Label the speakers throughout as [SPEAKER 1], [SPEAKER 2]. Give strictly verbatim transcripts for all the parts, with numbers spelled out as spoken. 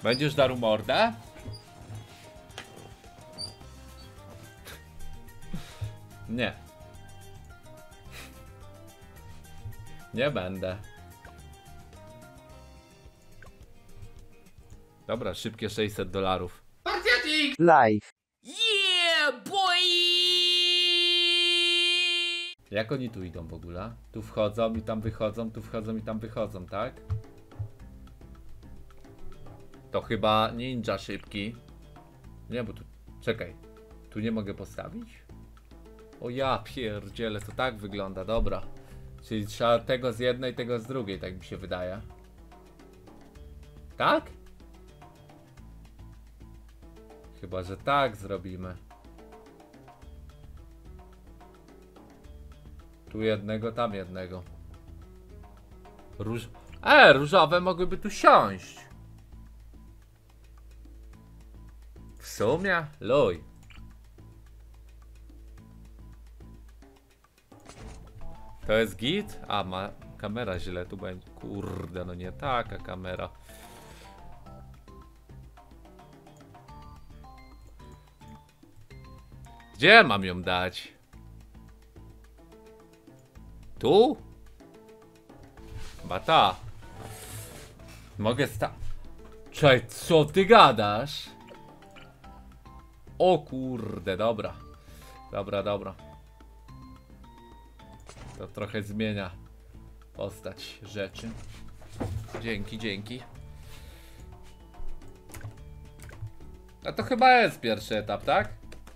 [SPEAKER 1] Będziesz darł mordę? Nie. Nie będę. Dobra, szybkie sześćset dolarów.
[SPEAKER 2] Live.
[SPEAKER 1] Yeah, boy! Jak oni tu idą w ogóle? Tu wchodzą i tam wychodzą, tu wchodzą i tam wychodzą, tak? To chyba ninja szybki. Nie, bo tu... Czekaj. Tu nie mogę postawić? O ja pierdzielę, to tak wygląda, dobra. Czyli trzeba tego z jednej, tego z drugiej, tak mi się wydaje. Tak? Chyba, że tak zrobimy. Tu jednego, tam jednego. Róż... E, różowe mogłyby tu siąść. W sumie? Luj. To jest git? A, ma kamera źle tu będzie. Kurde, no nie taka kamera. Gdzie mam ją dać? Tu? Chyba ta. Mogę sta... Czekaj, co ty gadasz? O kurde, dobra. Dobra, dobra. To trochę zmienia postać rzeczy. Dzięki, dzięki. A to chyba jest pierwszy etap, tak?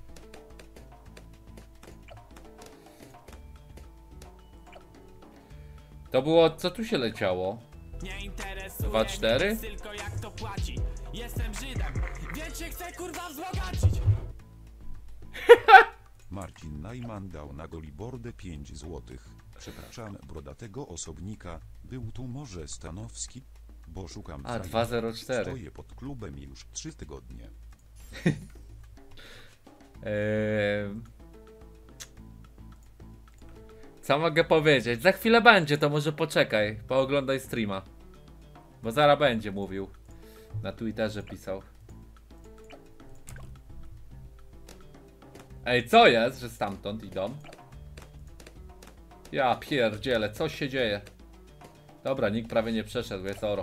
[SPEAKER 1] To było, co tu się leciało? dwa cztery?
[SPEAKER 3] Tylko jak to płaci. Jestem Żydem, więc się chcę kurwa wzbogacić.
[SPEAKER 4] Marcin Najman dał na Golibordę pięć złotych. Przepraszam brodatego osobnika, był tu może Stanowski? Bo szukam
[SPEAKER 1] A,
[SPEAKER 4] sali.
[SPEAKER 1] dwa zero cztery.
[SPEAKER 4] Stoję pod klubem już trzy tygodnie.
[SPEAKER 1] eee... Co mogę powiedzieć? Za chwilę będzie, to może poczekaj. Pooglądaj streama. Bo zaraz będzie mówił. Na Twitterze pisał. Ej, co jest, że stamtąd idą? Ja pierdzielę, co się dzieje? Dobra, nikt prawie nie przeszedł, jest oro.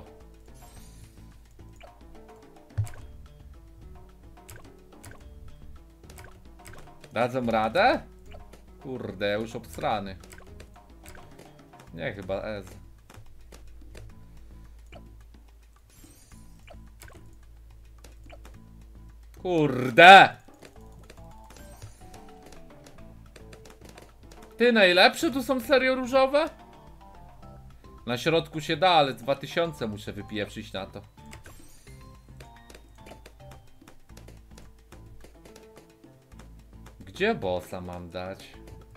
[SPEAKER 1] Dadzą radę? Kurde, już obsrany. Nie, chyba Ez. Kurde! Ty, najlepsze tu są serio różowe? Na środku się da, ale dwa tysiące muszę wypieprzyć na to. Gdzie bossa mam dać?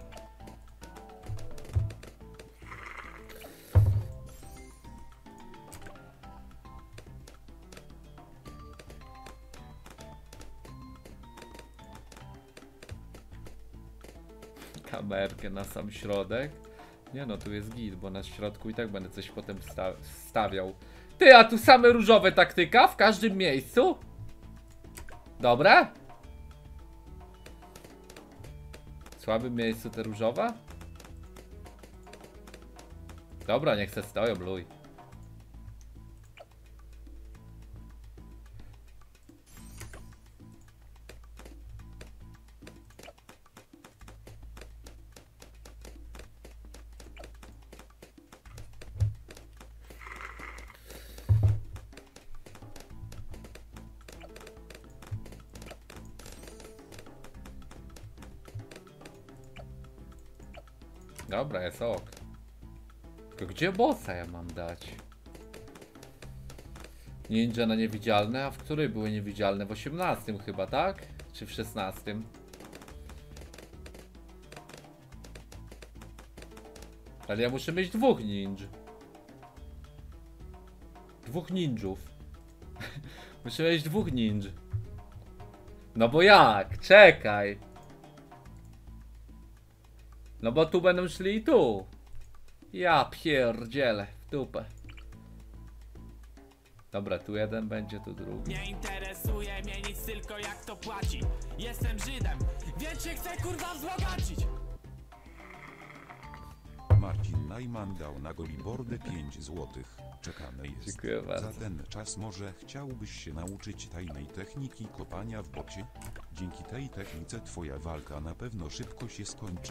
[SPEAKER 1] Kamerkę na sam środek. Nie no, tu jest git, bo na środku i tak będę coś potem sta stawiał. Ty, a tu same różowe taktyka w każdym miejscu? Dobra? W słabym miejscu te różowe? Dobra, niech se stoją, bluj. Dobra, jest ok. Tylko gdzie bossa ja mam dać? Ninja na niewidzialne, a w której były niewidzialne? W osiemnastym chyba, tak? Czy w szesnastym? Ale ja muszę mieć dwóch ninj. Dwóch ninjów. Muszę mieć dwóch ninj. No bo jak? Czekaj. No bo tu będą szli i tu. Ja pierdzielę w dupę. Dobra, tu jeden będzie, tu drugi.
[SPEAKER 3] Nie interesuje mnie nic, tylko jak to płaci. Jestem Żydem, więc się chcę kurwa wzbogacić.
[SPEAKER 4] Marcin Najman dał na Golibordę pięć złotych. Czekamy jest.
[SPEAKER 1] Dziękuję bardzo.
[SPEAKER 4] Za ten czas może chciałbyś się nauczyć tajnej techniki kopania w bocie? Dzięki tej technice twoja walka na pewno szybko się skończy.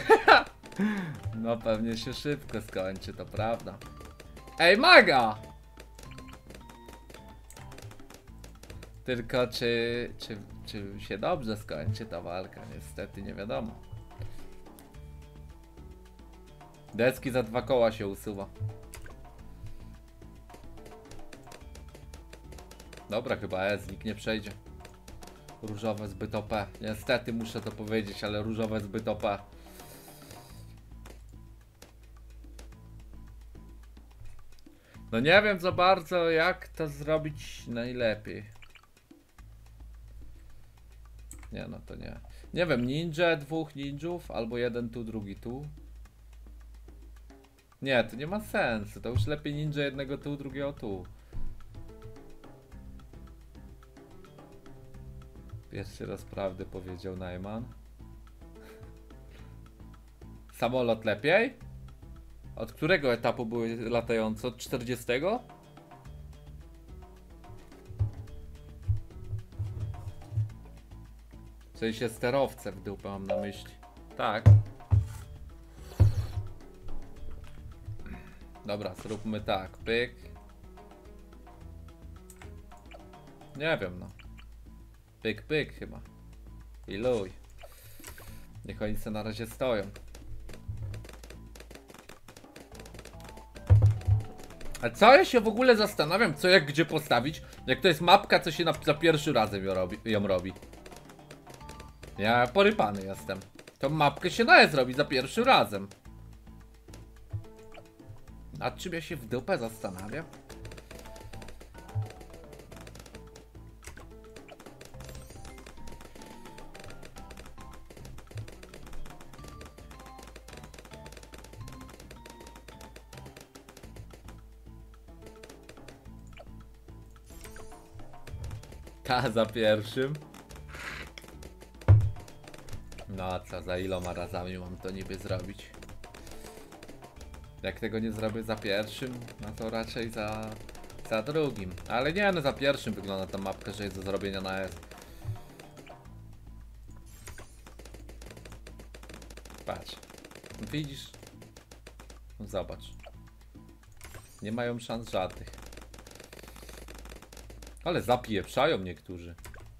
[SPEAKER 1] No pewnie się szybko skończy, to prawda. Ej, maga! Tylko czy, czy, czy się dobrze skończy ta walka? Niestety nie wiadomo. Deski za dwa koła się usuwa. Dobra, chyba S, nikt nie przejdzie. Różowe zbyt O P. Niestety muszę to powiedzieć, ale różowe zbyt O P. No nie wiem za bardzo, jak to zrobić najlepiej. Nie, no to nie. Nie wiem, ninja, dwóch ninjów, albo jeden tu, drugi tu. Nie, to nie ma sensu. To już lepiej ninja jednego tu, drugiego tu. Pierwszy raz prawdę powiedział Najman. Samolot lepiej? Od którego etapu były latające? Od czterdziestego? W sensie sterowce w dupę mam na myśli. Tak. Dobra, zróbmy tak. Pyk. Nie wiem no. Pyk, pyk chyba. I luj. Niech oni se na razie stoją. A co ja się w ogóle zastanawiam, co jak gdzie postawić, jak to jest mapka, co się na, za pierwszy razem ją robi, ją robi. Ja porypany jestem. Tą mapkę się daje zrobić za pierwszym razem. Nad czym ja się w dupę zastanawiam? Ta za pierwszym. No a co, za iloma razami mam to niby zrobić? Jak tego nie zrobię za pierwszym, no to raczej za, za drugim. Ale nie, no za pierwszym wygląda ta mapka, że jest do zrobienia na S. Patrz. Widzisz? No zobacz. Nie mają szans żadnych. Ale zapieprzają niektórzy.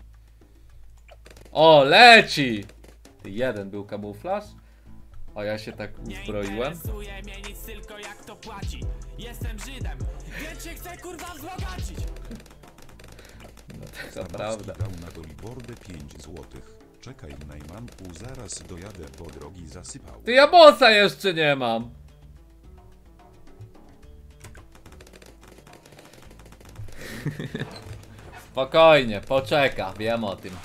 [SPEAKER 1] O, leci! Ty, jeden był kamuflaż? A ja się tak
[SPEAKER 3] Nie
[SPEAKER 1] uzbroiłem.
[SPEAKER 3] interesuje mnie nic, tylko jak to płaci. Jestem Żydem, więc się chcę kurwa wzbogacić.
[SPEAKER 1] No to
[SPEAKER 4] Stanowski
[SPEAKER 1] prawda.
[SPEAKER 4] dał na Golibordę pięć złotych. Czekaj Najmanku, zaraz dojadę, bo drogi zasypał.
[SPEAKER 1] Ty, ja bossa jeszcze nie mam. Spokojnie, poczeka, wiem o tym.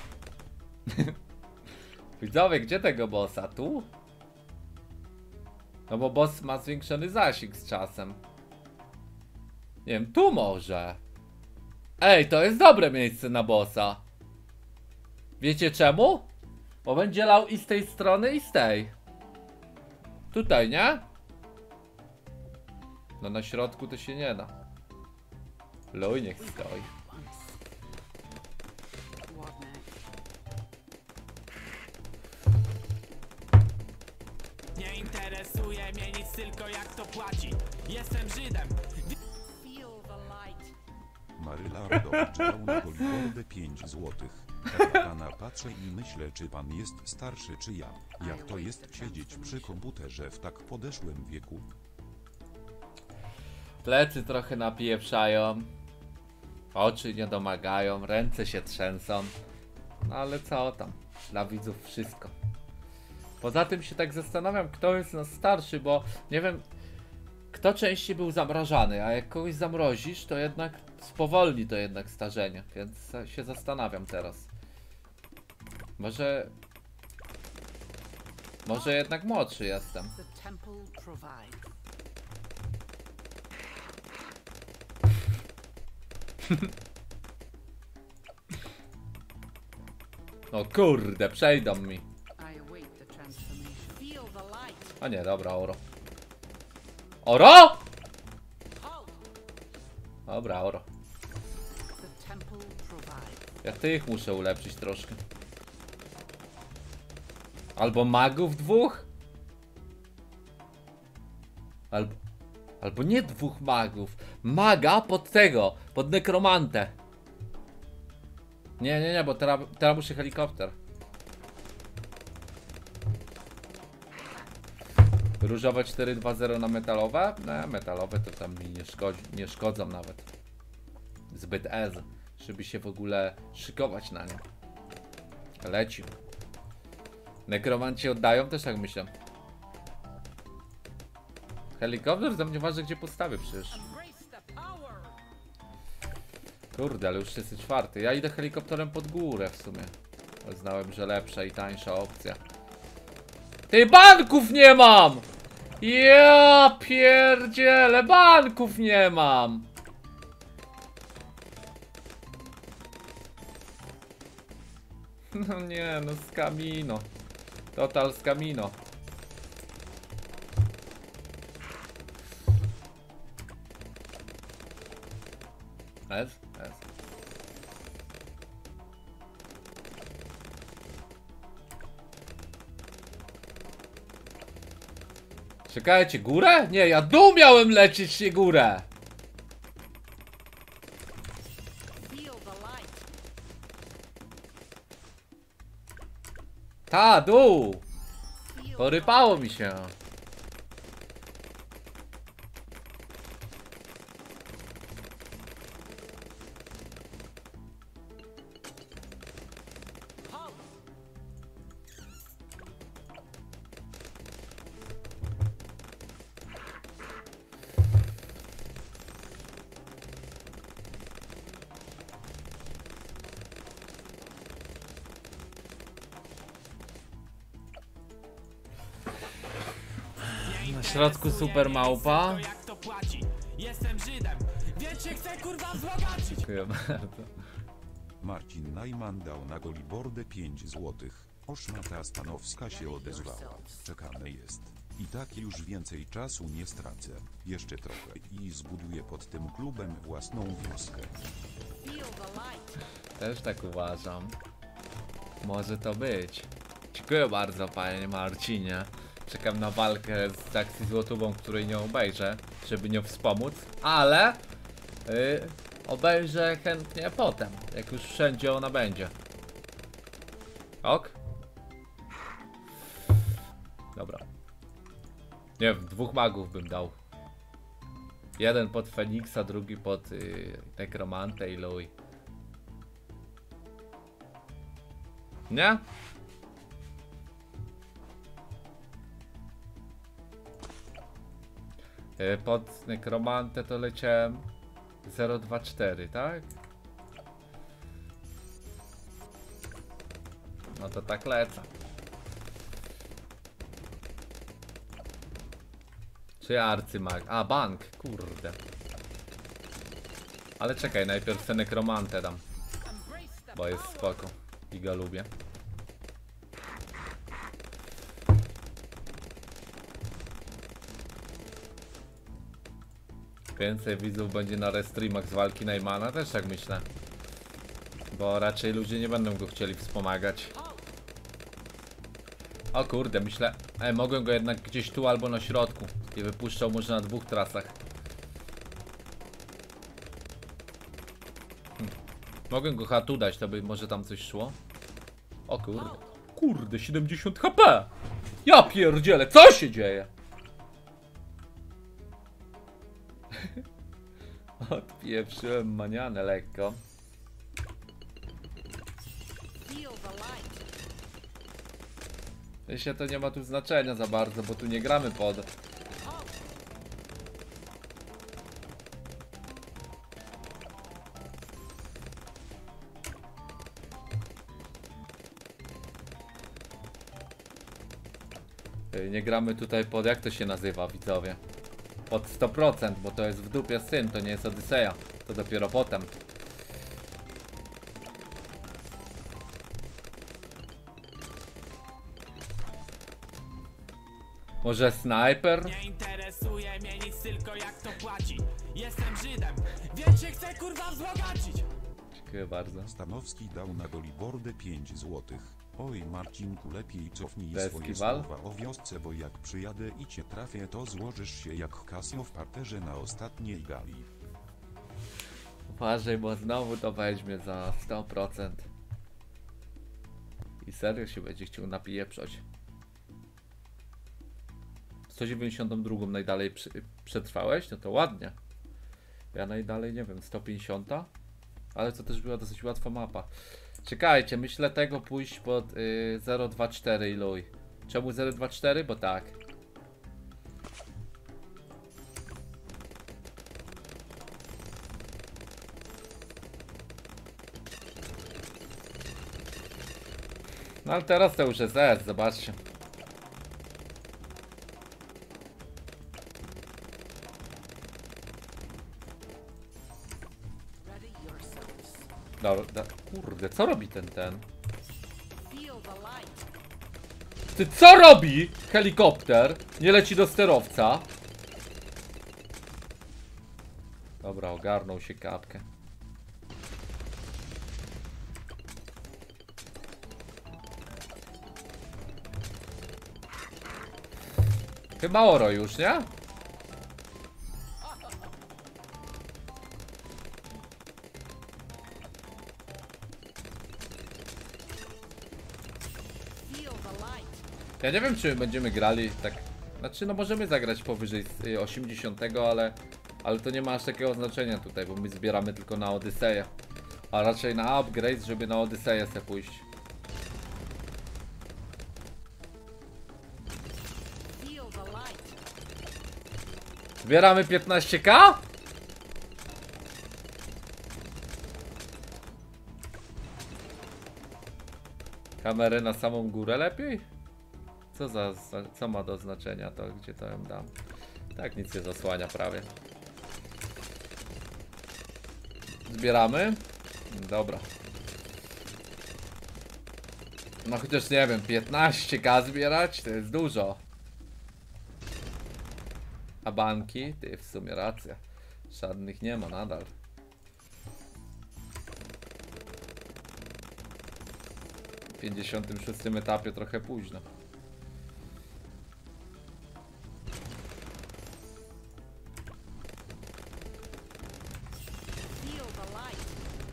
[SPEAKER 1] Widzowie, gdzie tego bossa? Tu? No bo boss ma zwiększony zasięg z czasem. Nie wiem, tu może. Ej, to jest dobre miejsce na bossa. Wiecie czemu? Bo będzie lał i z tej strony, i z tej. Tutaj, nie? No na środku to się nie da. Luj, niech stoi.
[SPEAKER 3] Nie interesuje mnie nic, tylko jak to płaci. Jestem Żydem.
[SPEAKER 4] Marylardo dał na Golibordę pięć złotych. Tak na pana patrzę i myślę, czy pan jest starszy czy ja. Jak to jest siedzieć przy komputerze w tak podeszłym wieku?
[SPEAKER 1] Plecy trochę napieprzają. Oczy nie domagają, ręce się trzęsą. No ale co tam? Dla widzów wszystko. Poza tym się tak zastanawiam, kto jest nas starszy, bo nie wiem, kto częściej był zamrażany, a jak kogoś zamrozisz, to jednak spowolni to jednak starzenie, więc się zastanawiam teraz. Może... Może jednak młodszy jestem.
[SPEAKER 5] The temple provides.
[SPEAKER 1] O kurde, przejdą mi.
[SPEAKER 2] I await the transformation. Feel the light.
[SPEAKER 1] A nie, dobra, oro. Oro? Dobra, oro.
[SPEAKER 2] The temple provides.
[SPEAKER 1] Ja tych muszę ulepszyć troszkę. Albo magów dwóch? Albo... Albo nie dwóch magów. Maga pod tego, pod nekromantę. Nie, nie, nie, bo teraz, teraz muszę helikopter. Różowe cztery dwa zero na metalowe? No, metalowe to tam mi nie, szkodzi, nie szkodzą nawet. Zbyt ez, żeby się w ogóle szykować na nie. Leci. Nekromanci oddają? Też tak myślę. Helikopter za mnie ważne gdzie postawię przecież.
[SPEAKER 2] Embrace the power.
[SPEAKER 1] Kurde, ale już jest czwarty. Ja idę helikopterem pod górę w sumie. Znałem, że lepsza i tańsza opcja. Ty, banków nie mam! Ja pierdzielę, banków nie mam! No nie, no skamino. Total skamino. Ez? Ez. Czekajcie, górę? Nie, ja dół miałem lecieć, nie górę.
[SPEAKER 2] Feel the light.
[SPEAKER 1] Ta, dół.
[SPEAKER 2] Feel
[SPEAKER 1] Porypało mi się. Na środku super małpa.
[SPEAKER 3] Jak to płaci? Jestem Żydem, więc się chcę kurwa wzbogacić.
[SPEAKER 1] Dziękuję bardzo.
[SPEAKER 4] Marcin Najman dał na Golibordę pięć złotych. Oszmata Stanowska się odezwała. Czekane jest. I tak już więcej czasu nie stracę. Jeszcze trochę i zbuduję pod tym klubem własną wioskę.
[SPEAKER 2] Feel the light.
[SPEAKER 1] Też tak uważam. Może to być. Dziękuję bardzo, panie Marcinie. Czekam na walkę z akcji złotową, której nie obejrzę, żeby nią wspomóc, ale yy, obejrzę chętnie potem, jak już wszędzie ona będzie. Ok? Dobra. Nie wiem, dwóch magów bym dał. Jeden pod Feniksa, drugi pod yy, Nekromantę i Louis. Nie? Yy, pod Nekromantę to leciałem zero dwa cztery, tak? No to tak lecę. Czy arcymag? A, bank, kurde. Ale czekaj, najpierw tę Nekromantę dam,
[SPEAKER 2] Embrace the
[SPEAKER 1] bo jest spoko i go lubię. Więcej widzów będzie na restreamach z walki Najmana, też tak myślę. Bo raczej ludzie nie będą go chcieli wspomagać. O kurde, myślę, e, mogłem go jednak gdzieś tu albo na środku. I wypuszczał może na dwóch trasach. Hm. Mogłem go chyba tu dać, to by może tam coś szło. O kurde. Kurde, siedemdziesiąt HP! Ja pierdzielę, co się dzieje? Odpieprzyłem manianę lekko.
[SPEAKER 2] Feel the light.
[SPEAKER 1] Myślę, to nie ma tu znaczenia za bardzo, bo tu nie gramy pod. Ej, nie gramy tutaj pod, jak to się nazywa, widzowie? Pod sto procent, bo to jest w dupie syn, to nie jest Odyseja. To dopiero potem. Może snajper?
[SPEAKER 3] Nie interesuje mnie nic, tylko jak to płaci. Jestem Żydem, więc się chcę kurwa wzbogacić.
[SPEAKER 1] Dziękuję bardzo.
[SPEAKER 4] Stanowski dał na Golibordę pięć złotych. Oj Marcinku, lepiej cofnij swoje
[SPEAKER 1] Festiwal?
[SPEAKER 4] słowa o wiosce, bo jak przyjadę i cię trafię, to złożysz się jak Casio w parterze na ostatniej gali.
[SPEAKER 1] Uważaj, bo znowu to weźmie za sto procent. I serio się będzie chciał napieprzać. sto dziewięćdziesiąt dwa najdalej przy, przetrwałeś? No to ładnie. Ja najdalej, nie wiem, sto pięćdziesiąt? Ale to też była dosyć łatwa mapa. Czekajcie, myślę tego pójść pod y, zero dwa cztery i luj. Czemu zero dwa cztery? Bo tak. No ale teraz to już jest S, zobaczcie.
[SPEAKER 2] Ready yourselves.
[SPEAKER 1] Dobra, kurde, co robi ten ten?
[SPEAKER 2] Feel the light.
[SPEAKER 1] Ty co robi? Helikopter nie leci do sterowca. Dobra, ogarnął się kapkę. Chyba oro już, nie?
[SPEAKER 2] Feel the light.
[SPEAKER 1] Ja nie wiem, czy będziemy grali tak. Znaczy, no możemy zagrać powyżej y, osiemdziesiątego, ale ale to nie ma aż takiego znaczenia tutaj, bo my zbieramy tylko na Odyseję. A raczej na upgrade, żeby na Odyseję sobie pójść.
[SPEAKER 2] Feel the light.
[SPEAKER 1] Zbieramy piętnaście ka? Kamery na samą górę lepiej? Co za, za co ma do znaczenia to, gdzie to ją dam? Tak nic nie zasłania prawie. Zbieramy? Dobra. No chociaż nie wiem, piętnaście ka zbierać to jest dużo. A banki? Ty, w sumie racja. Żadnych nie ma nadal. W pięćdziesiątym szóstym etapie trochę późno.
[SPEAKER 2] Feel the light.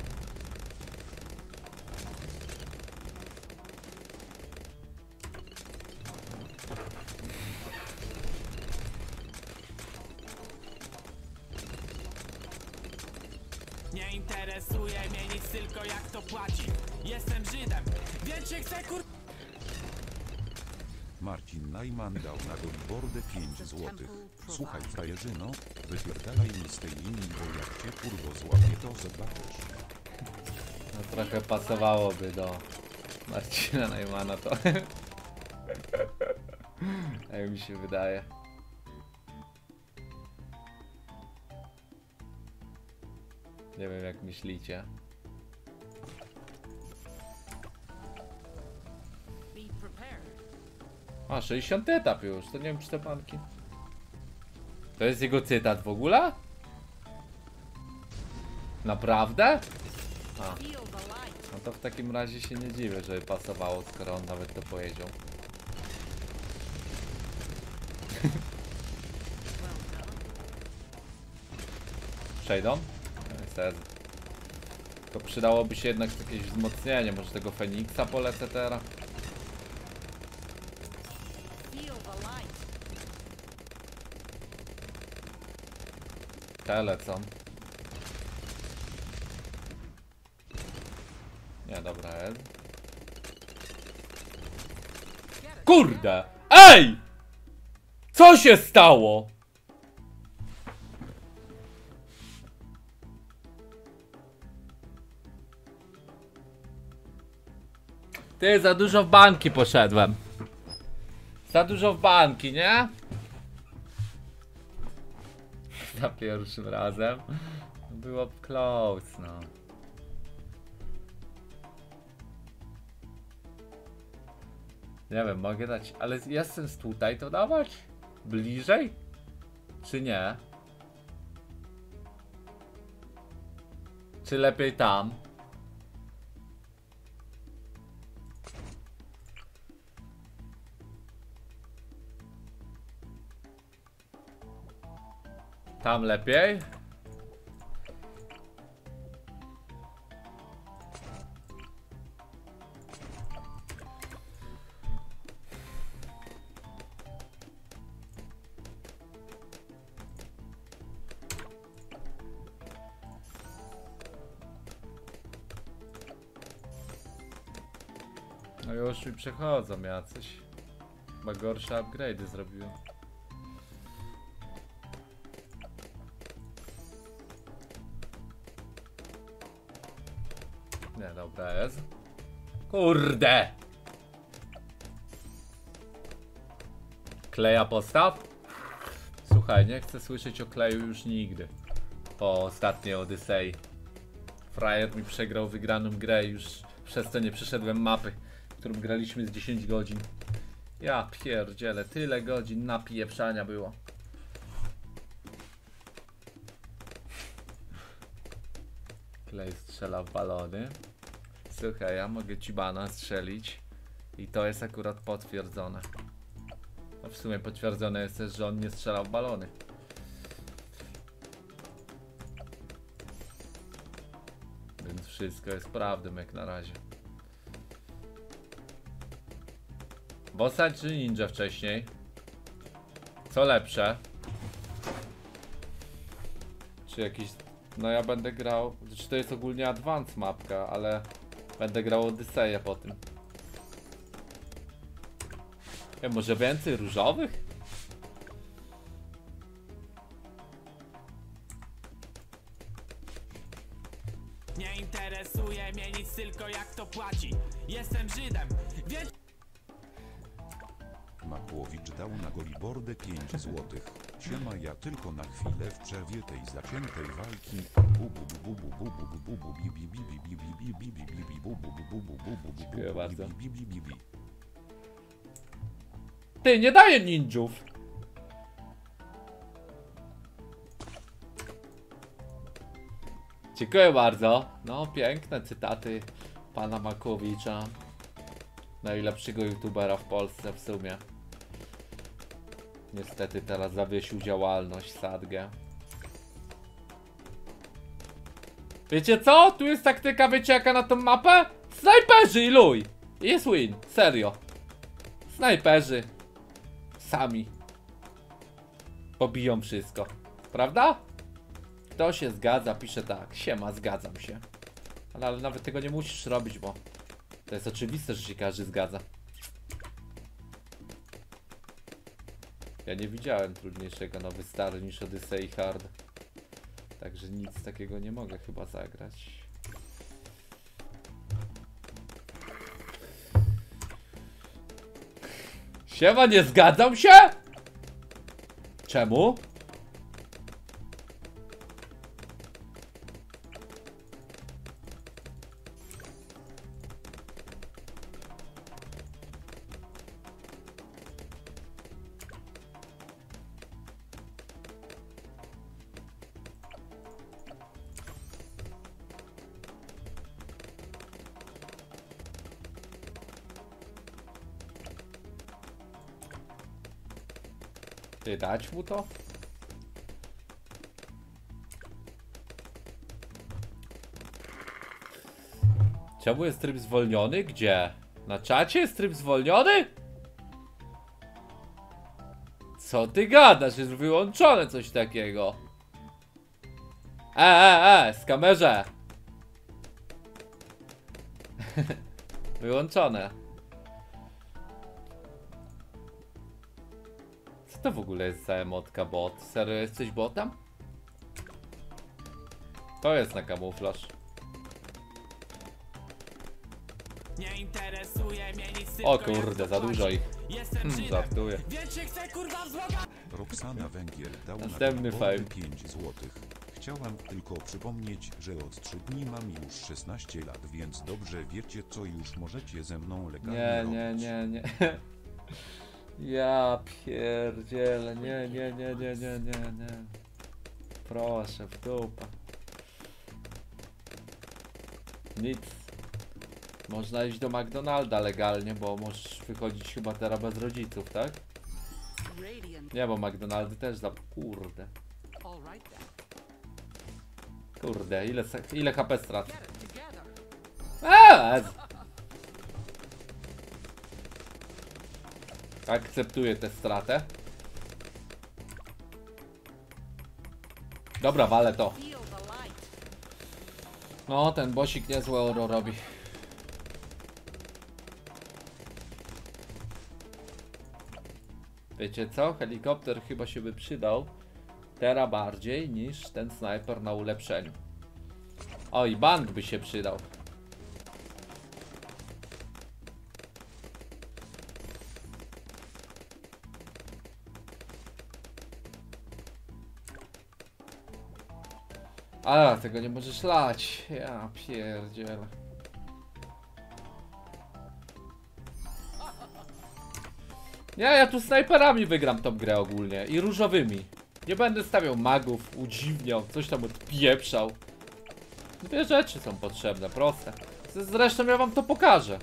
[SPEAKER 3] Nie interesuje mnie nic, tylko jak to płaci. Jestem Żydem, więc się chcę kur...
[SPEAKER 4] Marcin Najman dał na Golibordę pięć złotych. Słuchaj frajerzyno, wypierdalaj mi z tej linii, bo jak cię kurwo złapie, to zobaczysz.
[SPEAKER 1] No trochę pasowałoby do Marcina Najmana to. Jak mi się wydaje. Nie wiem jak myślicie.
[SPEAKER 2] Be prepared.
[SPEAKER 1] A, sześćdziesiąty etap już, to nie wiem czy te banki. To jest jego cytat w ogóle? Naprawdę? A,
[SPEAKER 2] Feel the light.
[SPEAKER 1] no to w takim razie się nie dziwię, żeby pasowało, skoro on nawet to powiedział.
[SPEAKER 2] Well done.
[SPEAKER 1] Przejdą? Niestety. To przydałoby się jednak jakieś wzmocnienie, może tego Feniksa polecę teraz?
[SPEAKER 2] Feel the light.
[SPEAKER 1] Te lecą. Nie, dobra, jest. Kurde! Ej! Co się stało? Ty, za dużo w banki poszedłem. Za dużo w banki, nie? Za pierwszym razem. Było close, no. Nie wiem, mogę dać, ale jestem z tutaj to dawać? Bliżej? Czy nie? Czy lepiej tam? Tam lepiej? No już mi przechodzą jacyś. Chyba gorsze upgrade'y zrobiłem. Nie, dobra jest. Kurde! Kleja postaw? Słuchaj, nie chcę słyszeć o kleju już nigdy. Po ostatniej Odysei. Frajer mi przegrał wygraną grę, już przez to nie przeszedłem mapy, którą graliśmy z dziesięć godzin. Ja pierdzielę, tyle godzin napieprzania było. Klej strzela w balony. Słuchaj, ja mogę ci bana strzelić. I to jest akurat potwierdzone. No w sumie potwierdzone jest też, że on nie strzelał w balony. Więc wszystko jest prawdą jak na razie. Bossa czy ninja wcześniej? Co lepsze? Czy jakiś... No ja będę grał... Znaczy to jest ogólnie advance mapka, ale... Będę grał Odyseję po tym. Nie, może więcej różowych?
[SPEAKER 3] Nie interesuje mnie nic, tylko jak to płaci. Jestem Żydem, więc...
[SPEAKER 4] Makłowicz dał na Golibordę pięć złotych. Siema, ja tylko na chwilę w przerwie tej zaciętej walki.
[SPEAKER 1] Dziękuję bardzo. Ty, nie daję ninjów! Dziękuję bardzo. No, piękne cytaty pana Makłowicza. Najlepszego youtubera w Polsce w sumie. Niestety teraz zawiesił działalność Sadgę. Wiecie co? Tu jest taktyka, wiecie jaka na tą mapę? Snajperzy i luj! Jest win, serio. Snajperzy sami pobiją wszystko. Prawda? Kto się zgadza, pisze tak. Siema, zgadzam się. Ale, ale nawet tego nie musisz robić, bo to jest oczywiste, że się każdy zgadza. Ja nie widziałem trudniejszego nowy stary niż Odyssey Hard. Także nic takiego nie mogę chyba zagrać. Siema, nie zgadzam się? Czemu? Ty, dać mu to? Czemu jest tryb zwolniony? Gdzie? Na czacie jest tryb zwolniony? Co ty gadasz? Jest wyłączone coś takiego. E, e, e, z kamerze. Wyłączone. Co to w ogóle jest za emotka bot? Serio jesteś botem? To jest na kamuflaż.
[SPEAKER 3] Nie interesuje mnie nic,
[SPEAKER 1] O
[SPEAKER 3] tylko jak
[SPEAKER 1] kurde,
[SPEAKER 3] to
[SPEAKER 1] za dużo
[SPEAKER 3] płaci.
[SPEAKER 1] ich.
[SPEAKER 3] Jestem
[SPEAKER 1] Hmm,
[SPEAKER 3] Żydem,
[SPEAKER 1] żartuję.
[SPEAKER 3] więc się chcę kurwa wzbogacać.
[SPEAKER 4] Roxana Węgiel dał
[SPEAKER 1] Następny
[SPEAKER 4] na
[SPEAKER 1] fame.
[SPEAKER 4] Golibordę pięć złotych. Chciałam tylko przypomnieć, że od trzech dni mam już szesnaście lat, więc dobrze wiecie, co już możecie ze mną legalnie
[SPEAKER 1] Nie,
[SPEAKER 4] robić.
[SPEAKER 1] nie, nie, nie. Ja pierdzielę, nie, nie, nie, nie, nie, nie, nie. Proszę, w dupę. Nic. Można iść do McDonalda legalnie, bo możesz wychodzić chyba teraz bez rodziców, tak?
[SPEAKER 2] Radiant.
[SPEAKER 1] Nie, bo McDonaldy też za... Kurde.
[SPEAKER 2] All right then.
[SPEAKER 1] Kurde, ile, se- ile H P strat?
[SPEAKER 2] Get it together.
[SPEAKER 1] Eee! Akceptuję tę stratę. Dobra, walę to.
[SPEAKER 2] Feel the light.
[SPEAKER 1] No, ten bosik niezłe oro robi. Wiecie co? Helikopter chyba się by przydał teraz bardziej niż ten snajper na ulepszeniu. O, i bank by się przydał. A, tego nie możesz lać. Ja pierdzielę. Nie, ja tu snajperami wygram tą grę ogólnie. I różowymi. Nie będę stawiał magów, udziwniał, coś tam odpieprzał. Dwie rzeczy są potrzebne, proste. Z- Zresztą ja wam to pokażę.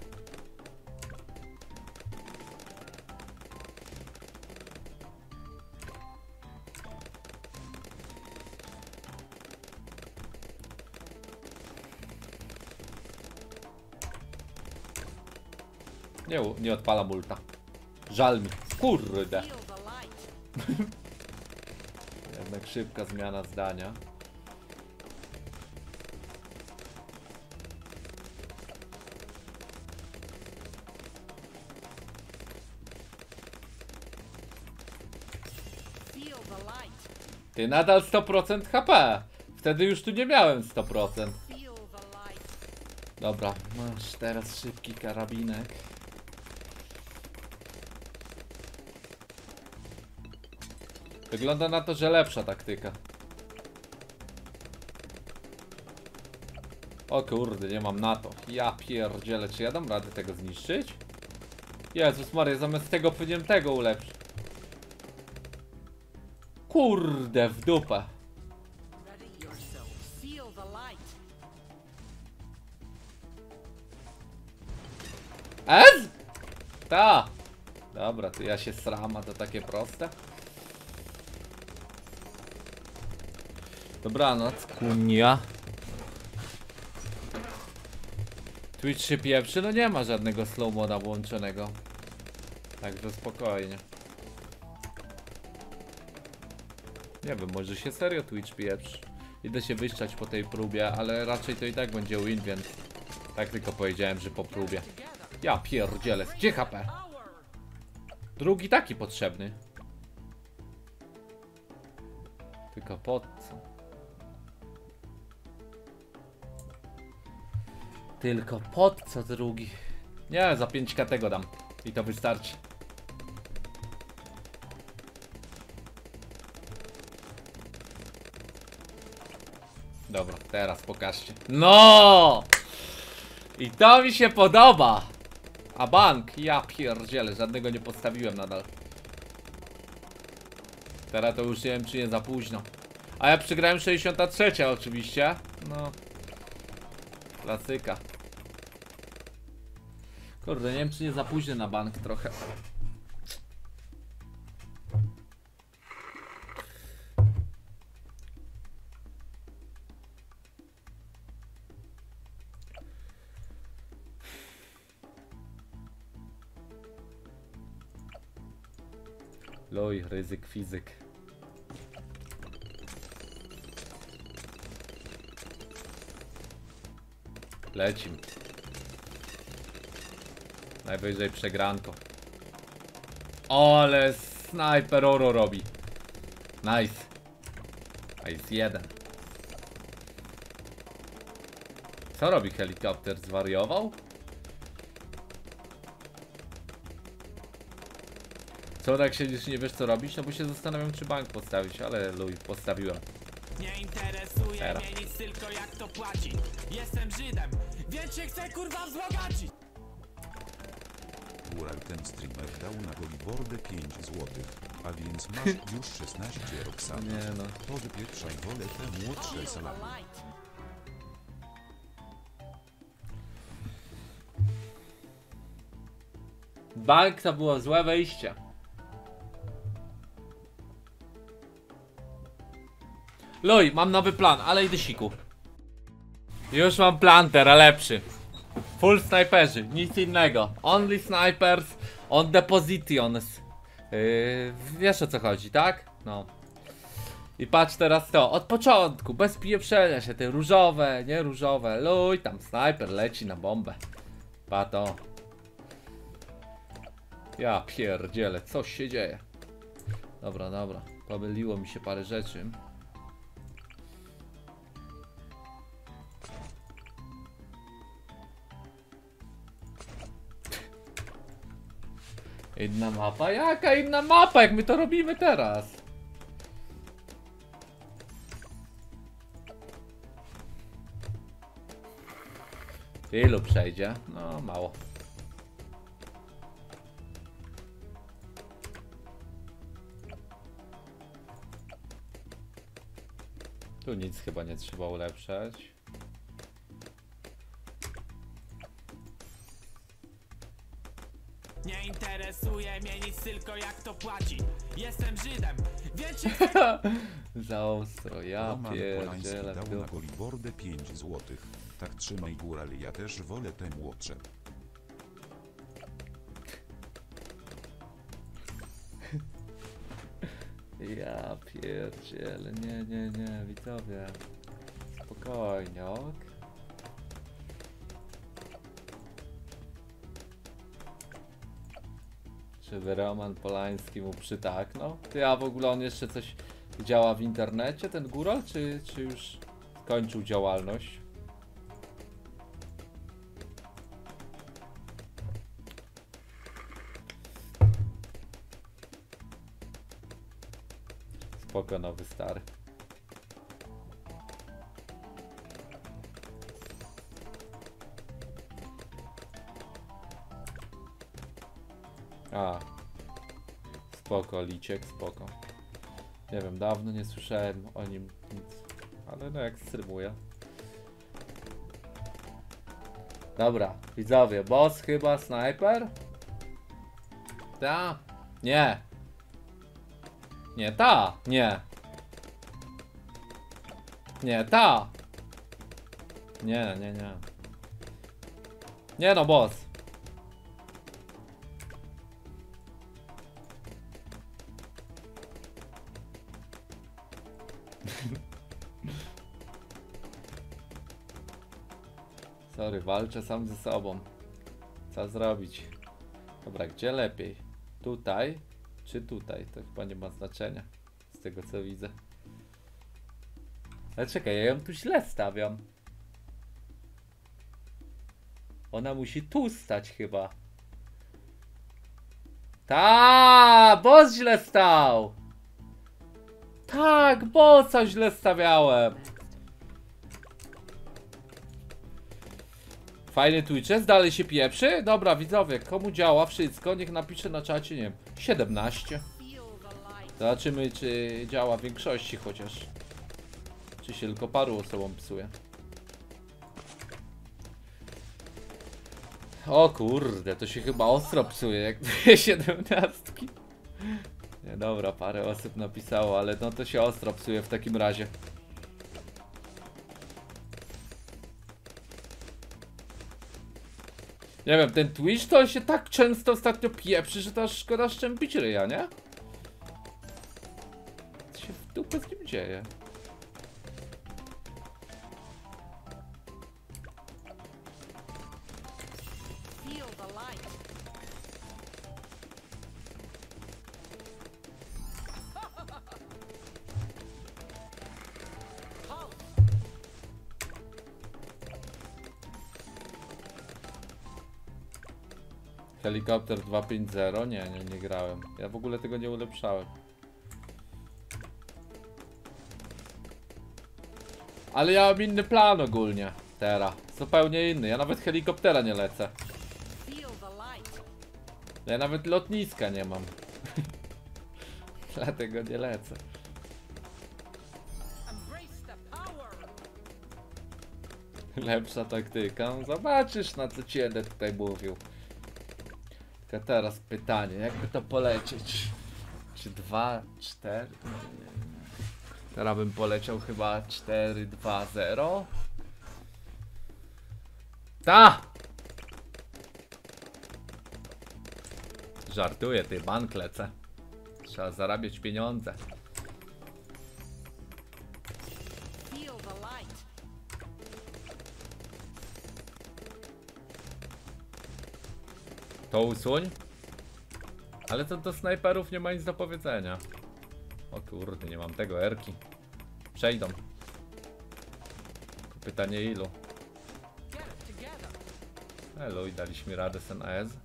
[SPEAKER 1] Nie, u- nie odpalam ulta. Żal mi. Kurde.
[SPEAKER 2] Feel the light.
[SPEAKER 1] Jednak szybka zmiana zdania.
[SPEAKER 2] Feel the light.
[SPEAKER 1] Ty nadal sto procent H P. Wtedy już tu nie miałem sto procent.
[SPEAKER 2] Feel the light.
[SPEAKER 1] Dobra, masz teraz szybki karabinek. Wygląda na to, że lepsza taktyka. O kurde, nie mam na to. Ja pierdzielę, czy ja dam radę tego zniszczyć? Jezus Maria, zamiast tego powinienem tego ulepszyć. Kurde, w dupę.
[SPEAKER 2] Ready yourself. Feel the light.
[SPEAKER 1] Ez? Ta. Dobra, to ja się sram, a to takie proste. Dobranoc, kunia. Twitch się pieprzy, no nie ma żadnego slow moda włączonego. Także spokojnie. Nie wiem, może się serio Twitch pieprzy. Idę się wyszczać po tej próbie, ale raczej to i tak będzie win, więc tak tylko powiedziałem, że po próbie. Ja pierdzielę, gdzie H P? Drugi taki potrzebny. Tylko po co? Tylko pod co drugi? Nie, za pięć K tego dam. I to wystarczy. Dobra, teraz pokażcie. No! I to mi się podoba! A bank? Ja pierdzielę, żadnego nie postawiłem nadal. Teraz to już nie wiem, czy nie za późno. A ja przegrałem sześćdziesiąta trzecia oczywiście. No. Klasyka. Kurde, nie wiem, czy nie za późno na bank trochę. Loj, ryzyk, fizyk. Lecim. Najwyżej przegranko. Ale snajper oro robi. Nice. Nice jeden. Co robi helikopter? Zwariował? Co tak siedzisz i nie wiesz co robić? No bo się zastanawiam, czy bank postawić, ale luj, postawiłem.
[SPEAKER 3] Nie interesuje
[SPEAKER 1] Teraz.
[SPEAKER 3] mnie nic, tylko jak to płaci. Jestem Żydem, więc się chcę kurwa wzbogacić.
[SPEAKER 4] Góral ten streamer dał na Golibordę pięć złotych, a więc masz już szesnaście Roxana.
[SPEAKER 1] Nie no.
[SPEAKER 4] To wypieprzaj wolę te młodsze
[SPEAKER 2] Feel the
[SPEAKER 4] salami.
[SPEAKER 2] light.
[SPEAKER 1] Bank to było złe wejście. Luj, mam nowy plan, ale idę siku. Już mam plan teraz lepszy. Full snajperzy, nic innego. Only snipers on the positions. Yy, wiesz o co chodzi, tak? No. I patrz teraz to, od początku, bez pieprzenia się, te różowe, nie różowe. Luj, tam snajper leci na bombę. Pa to. Ja pierdzielę, coś się dzieje. Dobra, dobra, pomyliło mi się parę rzeczy. Inna mapa? Jaka inna mapa, jak my to robimy teraz? Ilu przejdzie? No, mało. Tu nic chyba nie trzeba ulepszać.
[SPEAKER 3] Nie interesuje mnie nic, tylko jak to płaci. Jestem Żydem, więc się chcę
[SPEAKER 1] Za ostro, ja
[SPEAKER 4] Roman Polański
[SPEAKER 1] pierdzielę.
[SPEAKER 4] dał na Golibordę pięć złotych. Tak trzymaj góral, ja też wolę te młodsze.
[SPEAKER 1] Ja pierdzielę, nie, nie, nie, widzowie. Spokojnie, ok? Czy Roman Polański mu przytaknął? Ty, a w ogóle on jeszcze coś działa w internecie, ten góral, czy, czy już skończył działalność? Spoko, nowy stary. A. Spoko, Liciek, spoko. Nie wiem, dawno nie słyszałem o nim nic. Ale no jak streamuje. Dobra, widzowie, boss chyba snajper? Ta? Nie. Nie ta, nie. Nie ta. Nie, nie, nie. Nie no, boss. Sorry, walczę sam ze sobą. Co zrobić? Dobra, gdzie lepiej? Tutaj czy tutaj? To chyba nie ma znaczenia. Z tego co widzę. Ale czekaj, ja ją tu źle stawiam. Ona musi tu stać chyba. Ta, boss źle stał. Tak, bossa źle stawiałem. Fajny Twitches, dalej się pieprzy? Dobra, widzowie, komu działa wszystko, niech napisze na czacie, nie wiem, siedemnaście.
[SPEAKER 2] Feel the light.
[SPEAKER 1] Zobaczymy, czy działa w większości chociaż. Czy się tylko paru osobom psuje. O kurde, to się chyba ostro psuje, jak dwie siedemnastki. Nie, dobra, parę osób napisało, ale no to się ostro psuje w takim razie. Nie wiem, ten Twitch to się tak często ostatnio pieprzy, że to aż szkoda szczępić ryja, nie? Co się w dupę z nim dzieje?
[SPEAKER 2] Feel the light.
[SPEAKER 1] Helikopter dwa pięć zero? Nie, nie, nie grałem. Ja w ogóle tego nie ulepszałem. Ale ja mam inny plan ogólnie. Teraz. Zupełnie inny. Ja nawet helikoptera nie lecę.
[SPEAKER 2] Feel the light.
[SPEAKER 1] Ja nawet lotniska nie mam. Dlatego nie lecę.
[SPEAKER 2] Embrace the power.
[SPEAKER 1] Lepsza taktyka. No zobaczysz, na co ci będę tutaj mówił. Tylko teraz pytanie, jakby to polecieć? Czy dwa, cztery? Teraz bym poleciał chyba cztery, dwa, zero. Ta! Żartuję, ty, bank lecę. Trzeba zarabiać pieniądze.
[SPEAKER 2] Feel the light.
[SPEAKER 1] To usuń. Ale to do snajperów nie ma nic do powiedzenia. O kurde, nie mam tego erki. Przejdą. Tylko pytanie ilu.
[SPEAKER 2] Get it together.
[SPEAKER 1] Elo i daliśmy radę sen A S.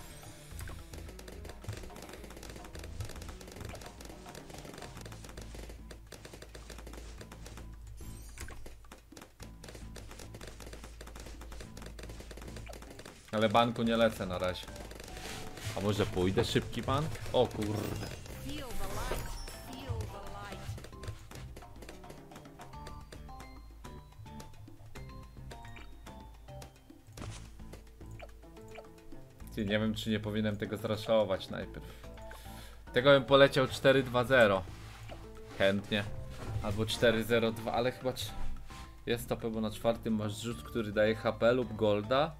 [SPEAKER 1] Ale banku nie lecę na razie. A może pójdę szybki bank? O kurde.
[SPEAKER 2] Feel the light. Feel the light.
[SPEAKER 1] Ty, nie wiem, czy nie powinienem tego zraszować najpierw. Tego bym poleciał cztery dwa zero. Chętnie. Albo cztery zero dwa, ale chyba cz- jest to, bo na czwartym masz rzut, który daje H P lub golda.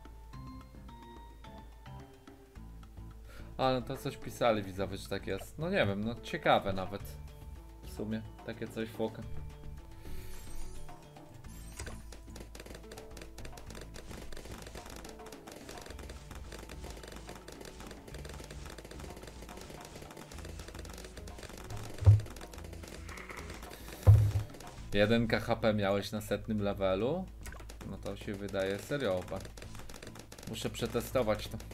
[SPEAKER 1] A, no to coś pisali widzowie, że tak jest. No nie wiem, no ciekawe nawet. W sumie, takie coś foka. jeden H P miałeś na setnym levelu? No to się wydaje serio opa. Muszę przetestować to.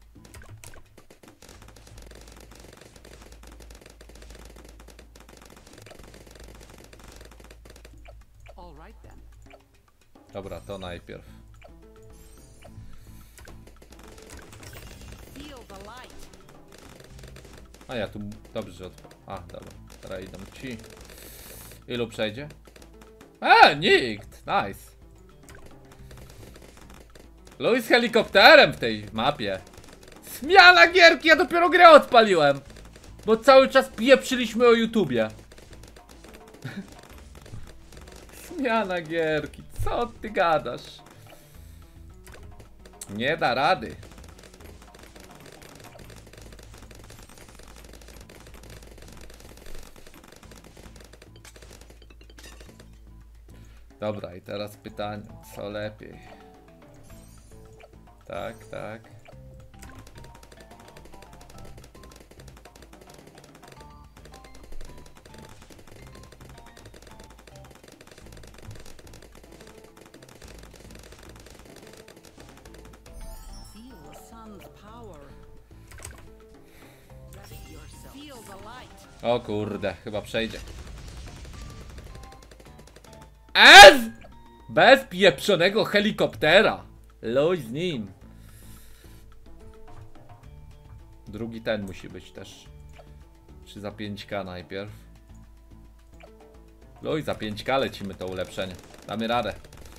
[SPEAKER 2] All right then.
[SPEAKER 1] Dobra, to najpierw.
[SPEAKER 2] Feel the light.
[SPEAKER 1] A ja tu dobrze, że odpa... A, dobra. Teraz idą ci. Ilu przejdzie? A, nikt! Nice. Louis helikopterem w tej mapie. Zmiana gierki, ja dopiero grę odpaliłem. Bo cały czas pieprzyliśmy o YouTubie. Zmiana gierki, co ty gadasz? Nie da rady. Dobra, i teraz pytanie, co lepiej? Tak, tak.
[SPEAKER 2] Feel the sun's power. Rest yourself. Feel the light.
[SPEAKER 1] O kurde, chyba przejdzie. Ez! Bez pieprzonego helikoptera. Luj z nim. Drugi ten musi być też. Czy za pięć K najpierw? Luj, za pięć K lecimy to ulepszenie. Damy radę.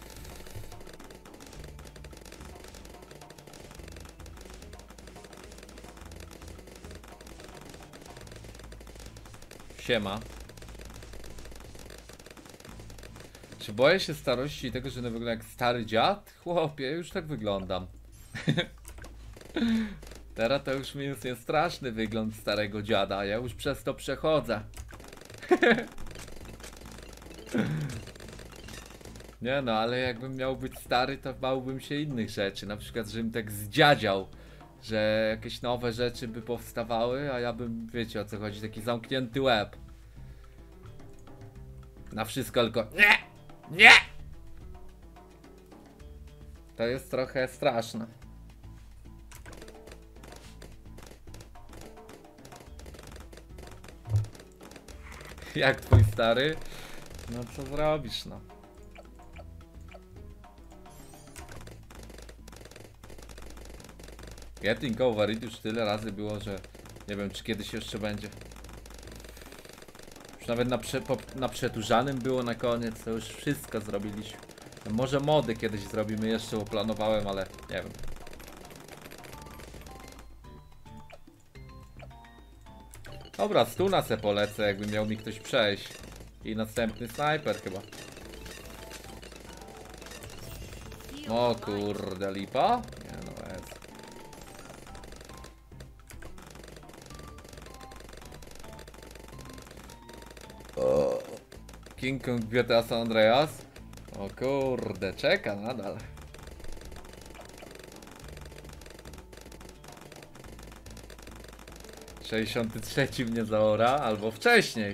[SPEAKER 1] Siema. Czy boję się starości i tego, że nie wygląda jak stary dziad? Chłopie, już tak wyglądam. Teraz to już minus jest straszny wygląd starego dziada, ja już przez to przechodzę. Nie no, ale jakbym miał być stary, to bałbym się innych rzeczy. Na przykład, żebym tak zdziadział, że jakieś nowe rzeczy by powstawały, a ja bym, wiecie o co chodzi, taki zamknięty łeb. Na wszystko tylko nie! Nie! To jest trochę straszne. Jak twój stary? No co zrobisz, no. Getting over it już tyle razy było, że nie wiem, czy kiedyś jeszcze będzie. Już nawet na, prze, po, na przedłużanym było na koniec, to już wszystko zrobiliśmy. Może mody kiedyś zrobimy jeszcze, bo planowałem, ale nie wiem. Dobra, stuna se polecę, jakby miał mi ktoś przejść. I następny snajper chyba. O kurde, lipa? Nie no, jest. O. King Kong G T A San Andreas? O kurde, czeka nadal. sześćdziesiąty trzeci mnie zaora, albo wcześniej.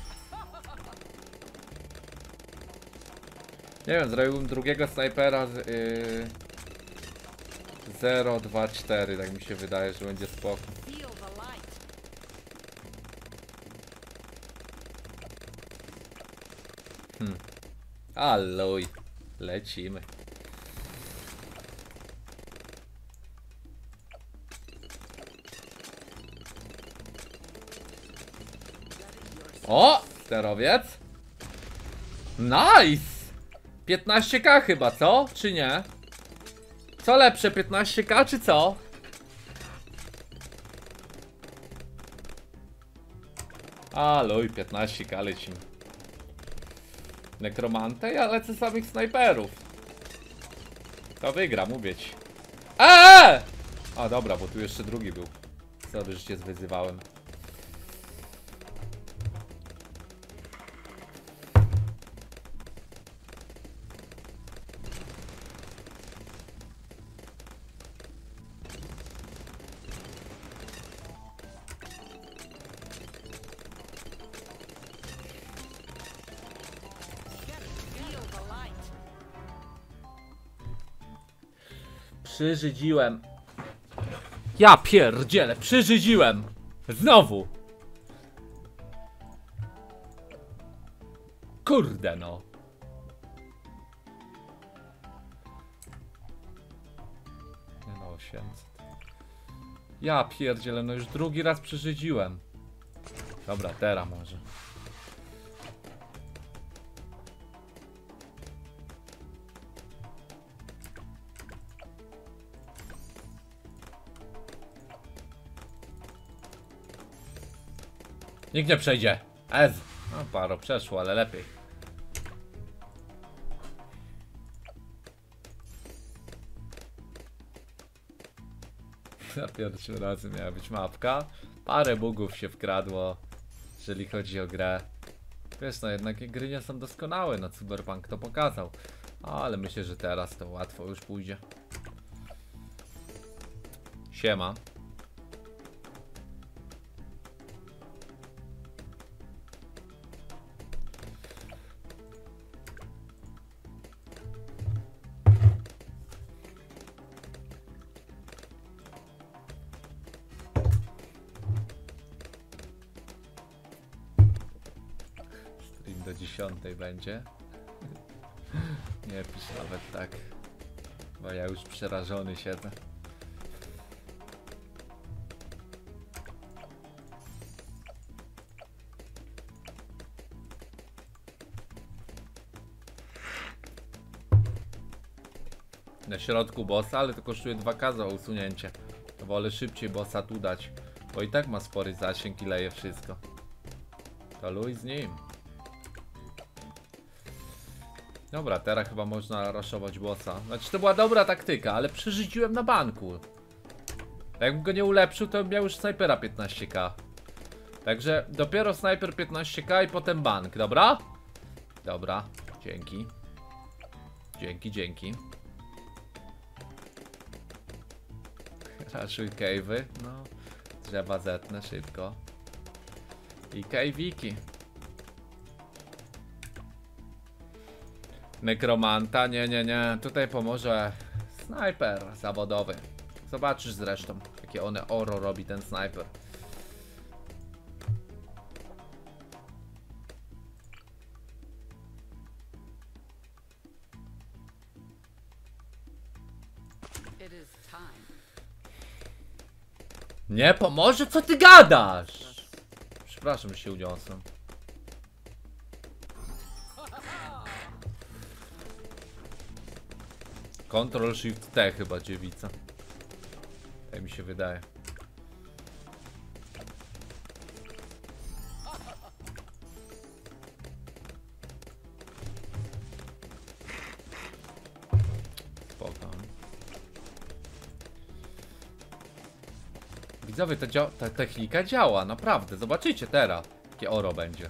[SPEAKER 1] Nie wiem, zrobiłbym drugiego snajpera z yy, zero dwa cztery, tak mi się wydaje, że będzie spoko.
[SPEAKER 2] Feel the light.
[SPEAKER 1] Hmm. Aloj, lecimy. O! Sterowiec. Nice! piętnaście ka chyba, co? Czy nie? Co lepsze, piętnaście ka czy co? Aloj, piętnaście ka lecimy. Nekromantę? Ja lecę samych snajperów. To wygra, mówię ci. Eee! A dobra, bo tu jeszcze drugi był. Sorry, że cię zwyzywałem.
[SPEAKER 2] Feel the light.
[SPEAKER 1] Przyżydziłem. Ja pierdzielę, przyżydziłem. Znowu. Kurde no. Nie no, osiemset. Ja pierdzielę, no już drugi raz przyżydziłem. Dobra, teraz może. Nikt nie przejdzie. Ez. No paro, przeszło, ale lepiej. Za pierwszym razem miała być mapka. Parę bugów się wkradło, jeżeli chodzi o grę. Wiesz, no jednak gry nie są doskonałe, no Cyberpunk to pokazał. Ale myślę, że teraz to łatwo już pójdzie. Siema. Stream do dziesiątej będzie. Nie pisz nawet tak, bo ja już przerażony siedzę. Na środku bossa, ale to kosztuje dwa ka za usunięcie. To wolę szybciej bossa tu dać, bo i tak ma spory zasięg i leje wszystko. To luj z nim. Dobra, teraz chyba można raszować bossa. Znaczy to była dobra taktyka, ale przeżyciłem na banku. Jakbym go nie ulepszył, to miał już snajpera piętnaście ka. Także dopiero snajper piętnaście ka i potem bank, dobra? Dobra, dzięki. Dzięki, dzięki. Raszuj cave'y, no. Drzewa zetnę szybko. I cave'iki. Nekromanta, nie, nie, nie. Tutaj pomoże snajper zawodowy. Zobaczysz zresztą, jakie one oro robi ten snajper.
[SPEAKER 2] It is time.
[SPEAKER 1] Nie pomoże? Co ty gadasz? Przepraszam, że się uniosłem. Ctrl Shift T chyba dziewica. Tak mi się wydaje. Spoko. Widzowie, ta, dzia ta technika działa, naprawdę. Zobaczycie teraz, jakie oro będzie.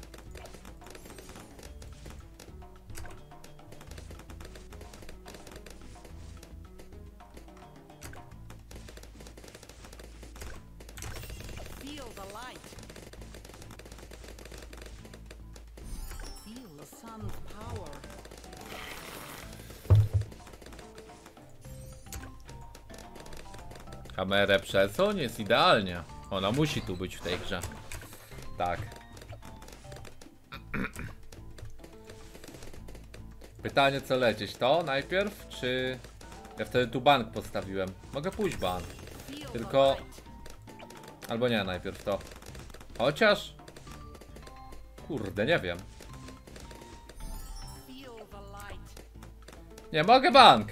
[SPEAKER 2] Feel the light. Feel the sun's power.
[SPEAKER 1] Kamerę przesuń, jest idealnie. Ona musi tu być w tej grze. Tak. Pytanie, co lecieć? To najpierw, czy... Ja wtedy tu bank postawiłem. Mogę pójść bank.
[SPEAKER 2] Feel the
[SPEAKER 1] Tylko...
[SPEAKER 2] light.
[SPEAKER 1] Albo nie, najpierw to. Chociaż... Kurde, nie wiem.
[SPEAKER 2] Feel the light.
[SPEAKER 1] Nie mogę bank!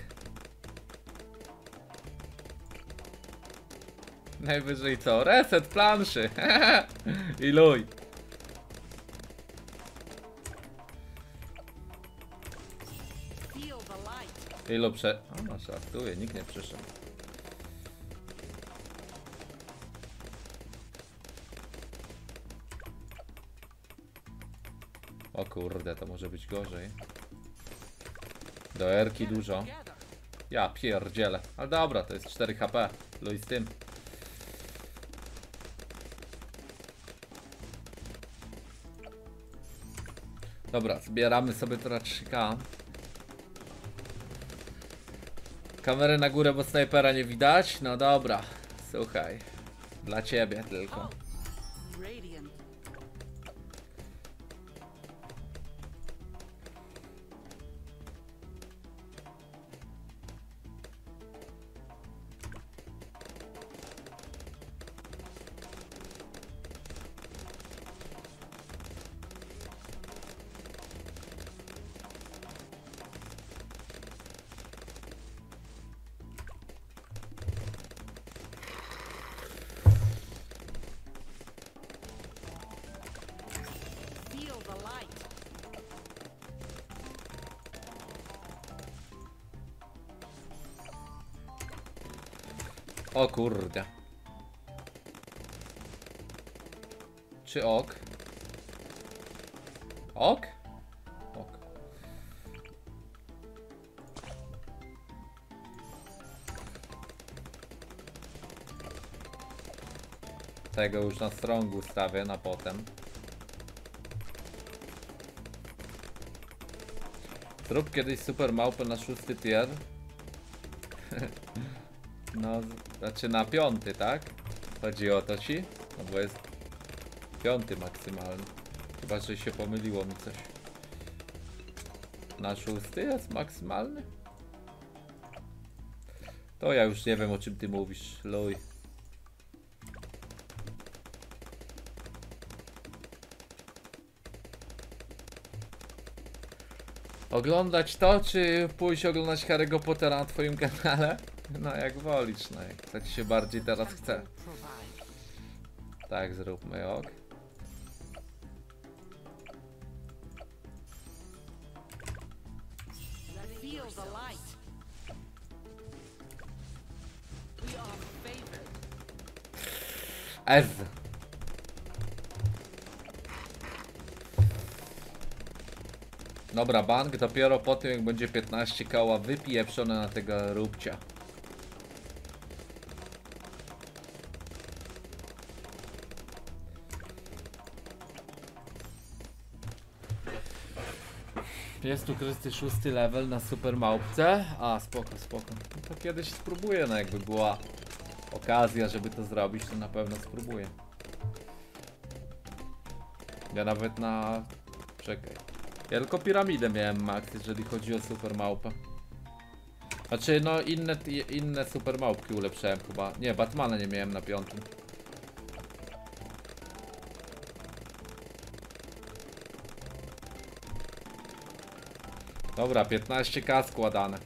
[SPEAKER 1] Najwyżej co? Reset planszy! I luj!
[SPEAKER 2] Feel the light.
[SPEAKER 1] Ilu prze... O, no żartuję, nikt nie przyszedł. O kurde, to może być gorzej. Do erki dużo. Ja pierdzielę. Ale dobra, to jest cztery H P. Luj z tym. Dobra, zbieramy sobie teraz trzy K. Kamerę na górę, bo snajpera nie widać. No dobra, słuchaj. Dla ciebie tylko.
[SPEAKER 2] Radiant. Feel the light.
[SPEAKER 1] O kurde. Czy ok? Ok? Ok. Tego już na strongu stawię na potem. Zrób kiedyś super małpę na szósty tier. No, znaczy na piąty, tak? Chodzi o to ci? No bo jest piąty maksymalny. Chyba, że się pomyliło mi coś. Na szósty jest maksymalny? To ja już nie wiem, o czym ty mówisz, luj. Oglądać to, czy pójść oglądać Harry'ego Pottera na twoim kanale? No jak wolisz, no jak co ci się bardziej teraz chce.
[SPEAKER 2] Provide.
[SPEAKER 1] Tak, zróbmy, ok.
[SPEAKER 2] Feel the light. We are favored.
[SPEAKER 1] Ez. Dobra, bank dopiero po tym, jak będzie piętnaście koła wypieprzone na tego róbcia. Jest tu trzydziesty szósty level na super małpce. A, spoko, spoko. No to kiedyś spróbuję, no jakby była okazja, żeby to zrobić, to na pewno spróbuję. Ja nawet na... Czekaj. Ja tylko piramidę miałem max, jeżeli chodzi o super małpę. Znaczy, no inne, inne super małpki ulepszałem chyba. Nie, Batmana nie miałem na piątym. Dobra, piętnaście ka składane.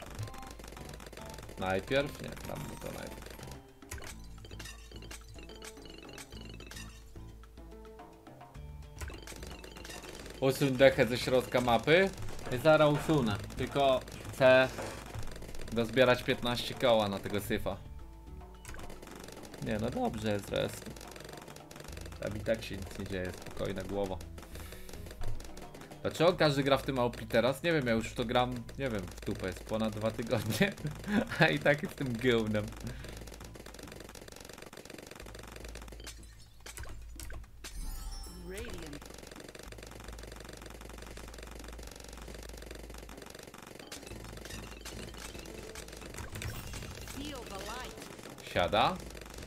[SPEAKER 1] Najpierw? Nie, tam to najpierw. Usuń dechę ze środka mapy. I zaraz usunę. Tylko chcę dozbierać piętnaście koła na tego syfa. Nie, no dobrze jest rest. Tam i tak się nic nie dzieje, spokojna głowa. Dlaczego każdy gra w tym A W P teraz? Nie wiem, ja już w to gram, nie wiem, w dupę jest ponad dwa tygodnie. A i tak jestem gównem.
[SPEAKER 2] Radiant. Feel the light.
[SPEAKER 1] Siada.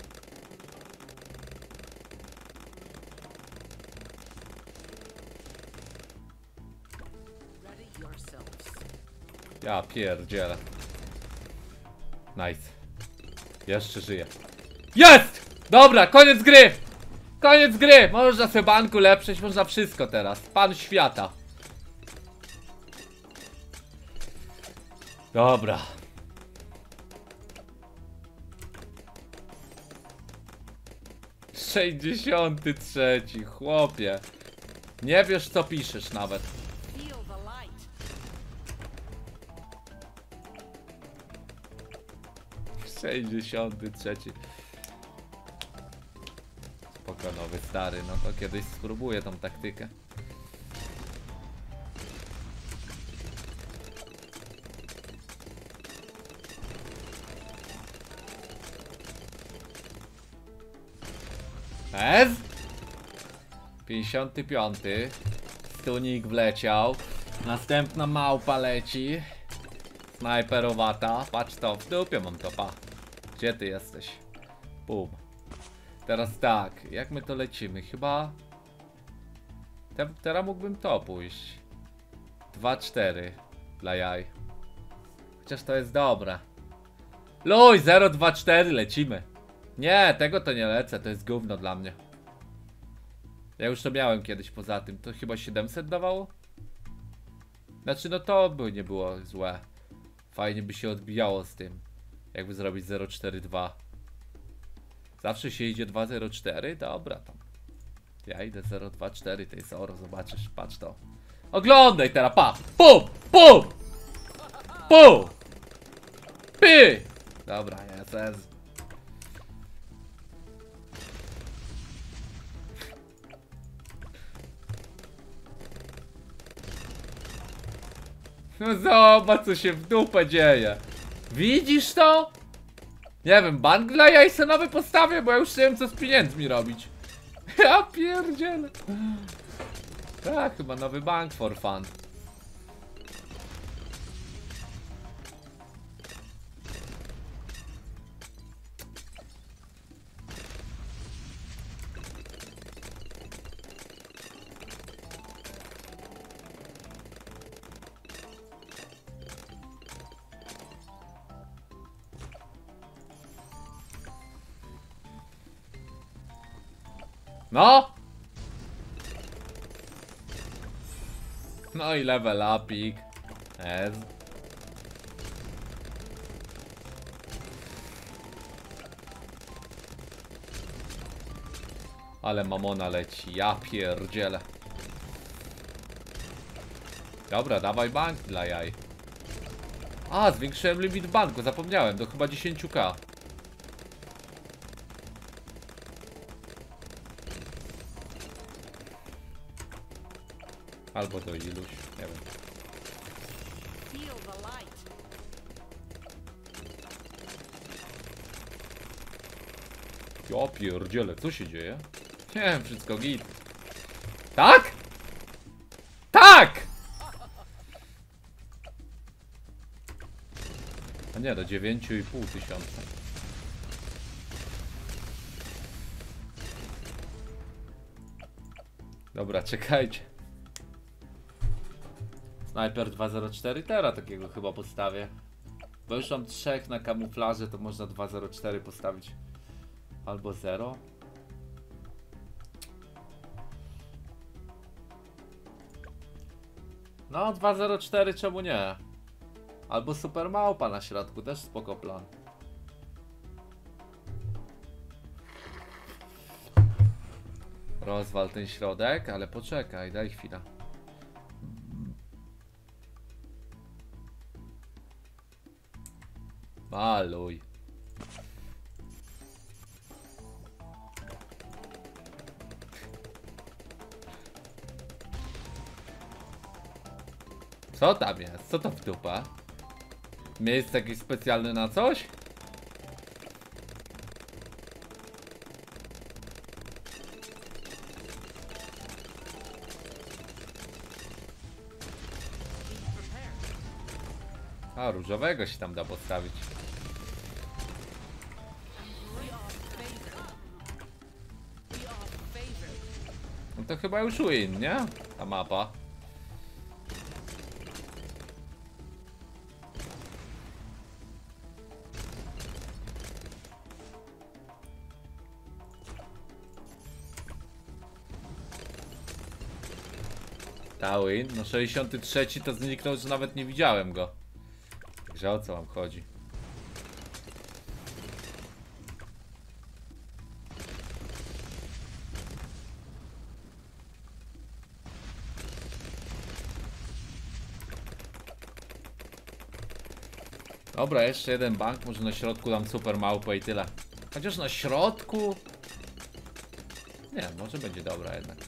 [SPEAKER 2] Ready yourselves.
[SPEAKER 1] Ja pierdzielę. Nice. Jeszcze żyje. Jest! Dobra, koniec gry! Koniec gry! Można sobie banku lepszyć, można wszystko teraz. Pan świata. Dobra. sześćdziesiąty trzeci, chłopie. Nie wiesz co piszesz nawet.
[SPEAKER 2] Feel the light.
[SPEAKER 1] sześćdziesiąty trzeci. Spoko, nowy stary, no to kiedyś spróbuję tą taktykę. Ez? pięćdziesiąty piąty. Stunik wleciał. Następna małpa leci. Snajperowata. Patrz to, w dupie mam to, pa. Gdzie ty jesteś? Bum. Teraz tak, jak my to lecimy? Chyba... Te, teraz mógłbym to pójść. dwa cztery dla jaj. Chociaż to jest dobre. Luj, zero dwa cztery lecimy. Nie, tego to nie lecę, to jest gówno dla mnie. Ja już to miałem kiedyś poza tym, to chyba siedemset dawało? Znaczy no to by nie było złe. Fajnie by się odbijało z tym. Jakby zrobić zero cztery dwa. Zawsze się idzie dwa zero cztery? Dobra tam. Ja idę zero dwa cztery, to jest oro, zobaczysz, patrz to. Oglądaj teraz, pa! Pum! Pum! Pum! Py! Dobra, jest. No zobacz co się w dupę dzieje. Widzisz to? Nie wiem, bank dla jaj se nowy postawię, bo ja już nie wiem co z pieniędzmi robić. Ja pierdzielę. Tak, chyba nowy bank for fun. No! No i level upik. Ez. Ale mamona leci, ja pierdzielę. Dobra, dawaj bank dla jaj. A, zwiększyłem limit banku, zapomniałem, do chyba dziesięć ka. Albo do iluś, nie wiem.
[SPEAKER 2] Feel the light.
[SPEAKER 1] Ja pierdzielę, co się dzieje? Nie wiem, wszystko git. Tak? Tak! A nie, do dziewięć i pół tysiąca. Dobra, czekajcie. Sniper dwa zero cztery, teraz takiego chyba postawię. Bo już mam trzech na kamuflaże, to można dwa zero cztery postawić. Albo zero. No, dwa zero cztery, czemu nie? Albo super małpa na środku, też spoko plan. Rozwal ten środek, ale poczekaj, daj chwilę. Maluj. Co tam jest? Co to w dupę? Miejsce jakieś specjalne na coś? A, różowego się tam da postawić. No to chyba już win, nie? Ta mapa. Ta win, no sześćdziesiąty trzeci to zniknął, że nawet nie widziałem go. Także o co wam chodzi? Dobra, jeszcze jeden bank, może na środku dam super małpę i tyle. Chociaż na środku... Nie, może będzie dobra jednak.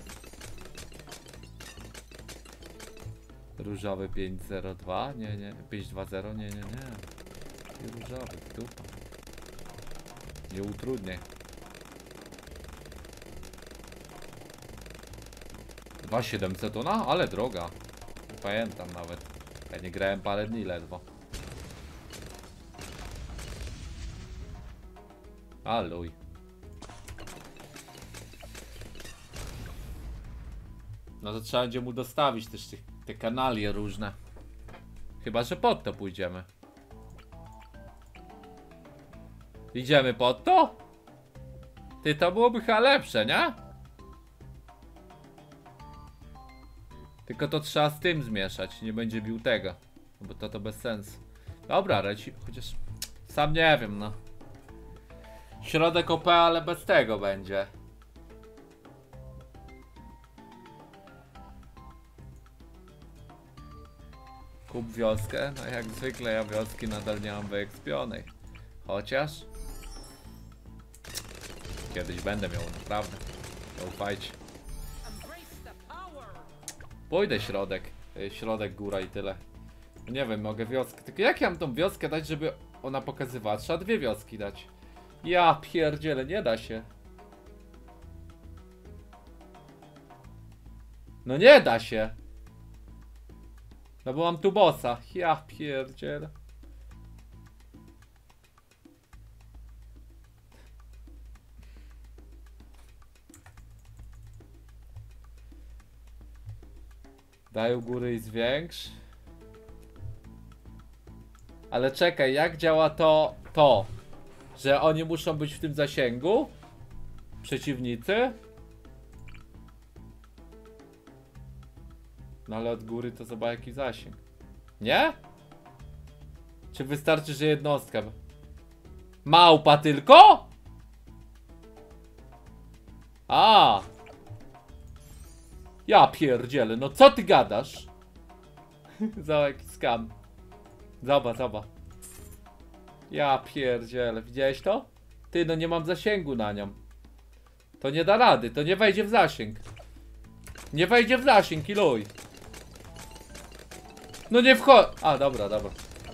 [SPEAKER 1] Różowy pięć zero dwa, nie, nie, pięć dwa zero, nie, nie, nie. I różowy, dupa. Nie utrudniaj. dwa siedemset ona, ale droga. Nie pamiętam nawet. Ja nie grałem parę dni ledwo. Aluj. No to trzeba będzie mu dostawić też tych, te kanalie różne. Chyba że pod to pójdziemy. Idziemy pod to? Ty, to byłoby chyba lepsze, nie? Tylko to trzeba z tym zmieszać. Nie będzie bił tego. Bo to to bez sensu. Dobra, leci. Chociaż sam nie wiem, no. Środek O P, ale bez tego będzie. Kup wioskę? No jak zwykle ja wioski nadal nie mam wyekspionej. Chociaż kiedyś będę miał, naprawdę. Zaufajcie. Pójdę środek. Środek, góra i tyle. Nie wiem, mogę wioskę. Tylko jak ja mam tą wioskę dać, żeby ona pokazywała? Trzeba dwie wioski dać. Ja pierdzielę, nie da się. No nie da się. No bo mam tu bossa. Ja pierdzielę. Daj u góry i zwiększ. Ale czekaj, jak działa to, to, że oni muszą być w tym zasięgu? Przeciwnicy? No ale od góry to zobacz jaki zasięg. Nie? Czy wystarczy, że jednostka? Małpa tylko? A. Ja pierdzielę, no co ty gadasz? Zobacz jaki skam. Zobacz, zobacz. Ja pierdzielę, widziałeś to? Ty, no nie mam zasięgu na nią. To nie da rady, to nie wejdzie w zasięg. Nie wejdzie w zasięg, iluj. No nie wchodź. A, dobra, dobra.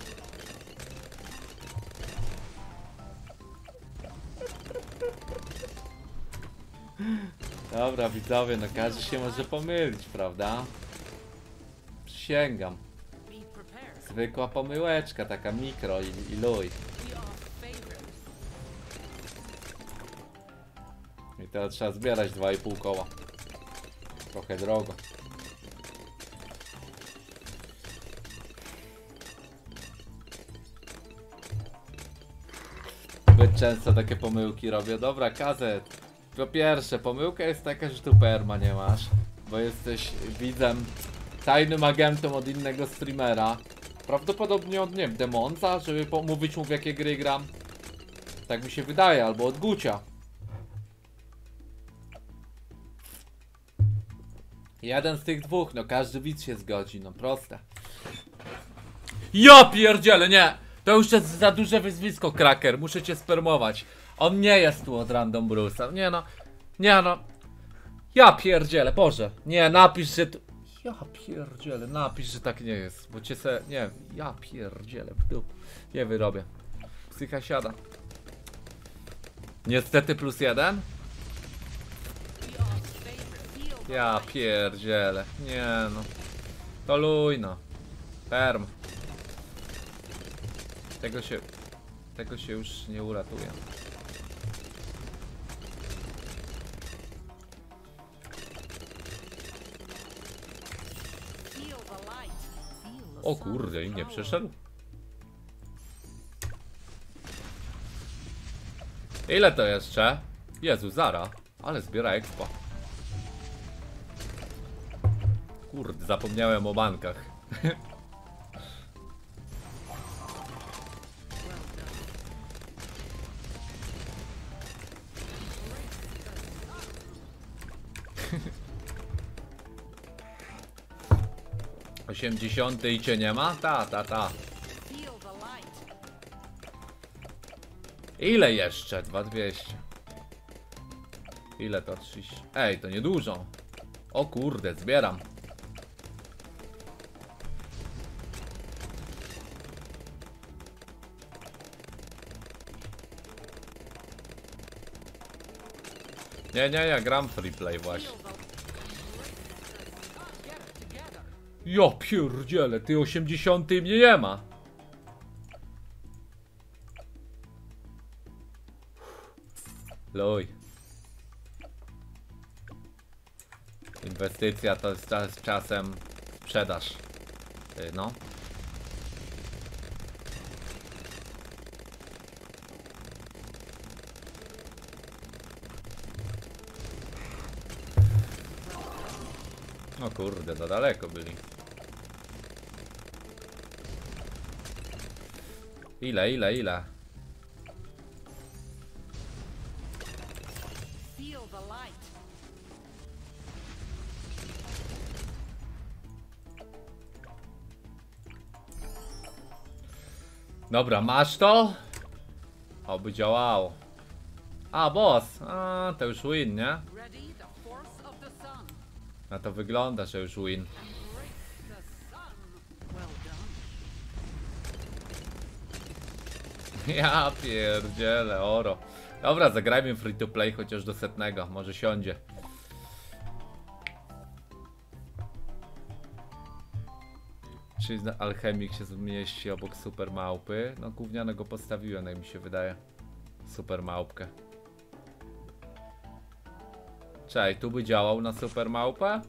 [SPEAKER 1] Dobra, widzowie, no każdy się może pomylić, prawda? Przysięgam. Zwykła pomyłeczka, taka mikro i, i luj. I teraz trzeba zbierać dwa i pół koła. Trochę drogo. Zbyt często takie pomyłki robię. Dobra, Kazet. Po pierwsze, pomyłka jest taka, że tu perma nie masz. Bo jesteś widzem tajnym agentem od innego streamera. Prawdopodobnie od, nie wiem, Demonza, żeby pomówić mu, w jakie gry gram. Tak mi się wydaje, albo od Gucia. Jeden z tych dwóch, no każdy widz się zgodzi, no proste. Ja pierdzielę, nie! To już jest za duże wyzwisko, Kraker, muszę cię spermować. On nie jest tu od Random Bruce'a, nie no. Nie no. Ja pierdzielę, Boże. Nie, napisz, że tu... Ja pierdzielę, napisz, że tak nie jest, bo cię se... Nie, ja pierdzielę w dół. Nie wyrobię. Psycha siada. Niestety plus jeden. Ja pierdzielę. Nie no. To luj no. Perm. Tego się... Tego się już nie uratuje. O kurde, i nie przeszedł. Ile to jeszcze? Jezu, Zara. Ale zbiera expo. Kurde, zapomniałem o bankach. osiemdziesiąty i cię nie ma? Ta, ta, ta. Ile jeszcze? dwa tysiące dwieście. Ile to? trzydzieści. Ej, to niedużo. O kurde, zbieram. Nie, nie, ja gram free play właśnie. Jo pierdziele, ty osiemdziesiąty mnie nie ma. Luj. Inwestycja to jest czas, czasem sprzedaż. Ty, no. O kurde, to daleko byli. Ile, ile, ile? Dobra, masz to? Oby działało. A, boss! A, to już win, nie? Na to wygląda, że już win. Ja pierdzielę, oro. Dobra, zagrajmy free to play chociaż do setnego, może siądzie. Czy alchemik się zmieści obok super małpy? No gównianego postawiłem, jak mi się wydaje. Super małpkę. Czekaj, tu by działał na super małpę?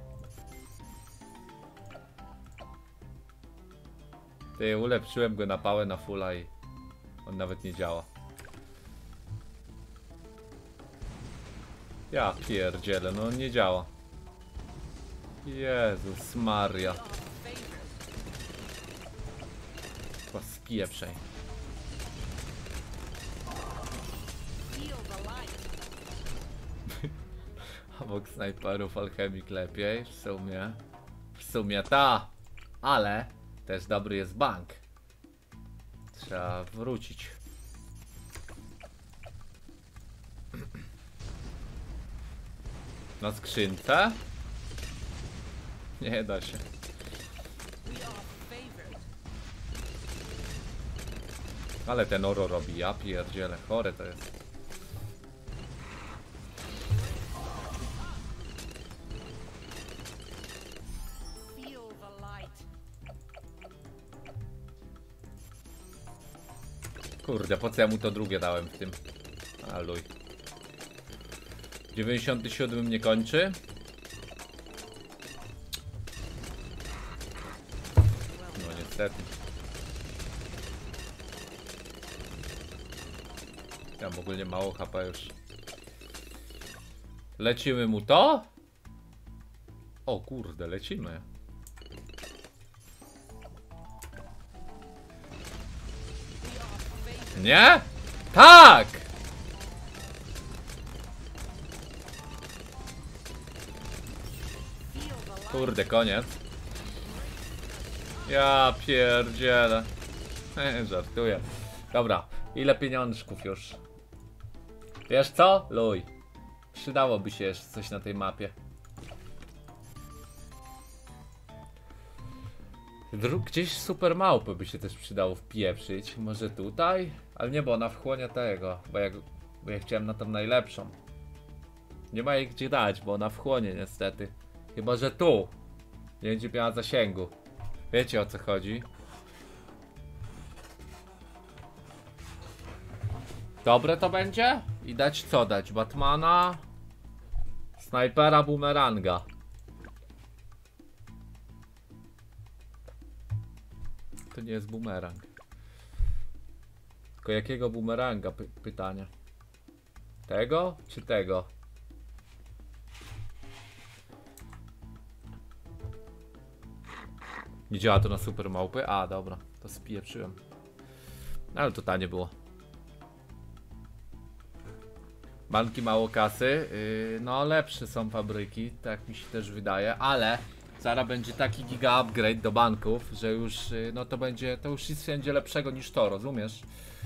[SPEAKER 1] Ty, ulepszyłem go na pałę na fulla i on nawet nie działa. Ja pierdzielę, no on nie działa. Jezus Maria. Chyba spieprzej. Obok snajperów alchemik lepiej, w sumie. W sumie ta, ale też dobry jest bank. Trzeba wrócić. Na skrzynce? Nie da się. Ale ten oro robi, ja pierdzielę, chore to jest. Kurde, po co ja mu to drugie dałem w tym? A luj. dziewięćdziesiąty siódmy mnie kończy. No niestety. Ja mam ogólnie mało H P już. Lecimy mu to? O kurde, lecimy. Nie? Tak! Kurde, koniec. Ja pierdzielę. Żartuję. Dobra, ile pieniążków już? Wiesz co? Luj. Przydałoby się jeszcze coś na tej mapie. Dru gdzieś super małpy by się też przydało wpieprzyć. Może tutaj? Ale nie, bo ona wchłonie tego. Bo ja, bo ja chciałem na tą najlepszą. Nie ma jej gdzie dać, bo ona wchłonie niestety. Chyba że tu. Nie będzie miała zasięgu. Wiecie o co chodzi? Dobre to będzie? I dać co dać? Batmana? Snajpera, bumeranga. To nie jest bumerang. Tylko jakiego bumeranga? Py pytanie. Tego czy tego? Nie działa to na super małpy? A, dobra. To spieprzyłem. Ale to tanie było. Banki mało kasy. Yy, no lepsze są fabryki. Tak mi się też wydaje. Ale zaraz będzie taki giga upgrade do banków, że już yy, no to będzie, to już nic będzie lepszego niż to, rozumiesz?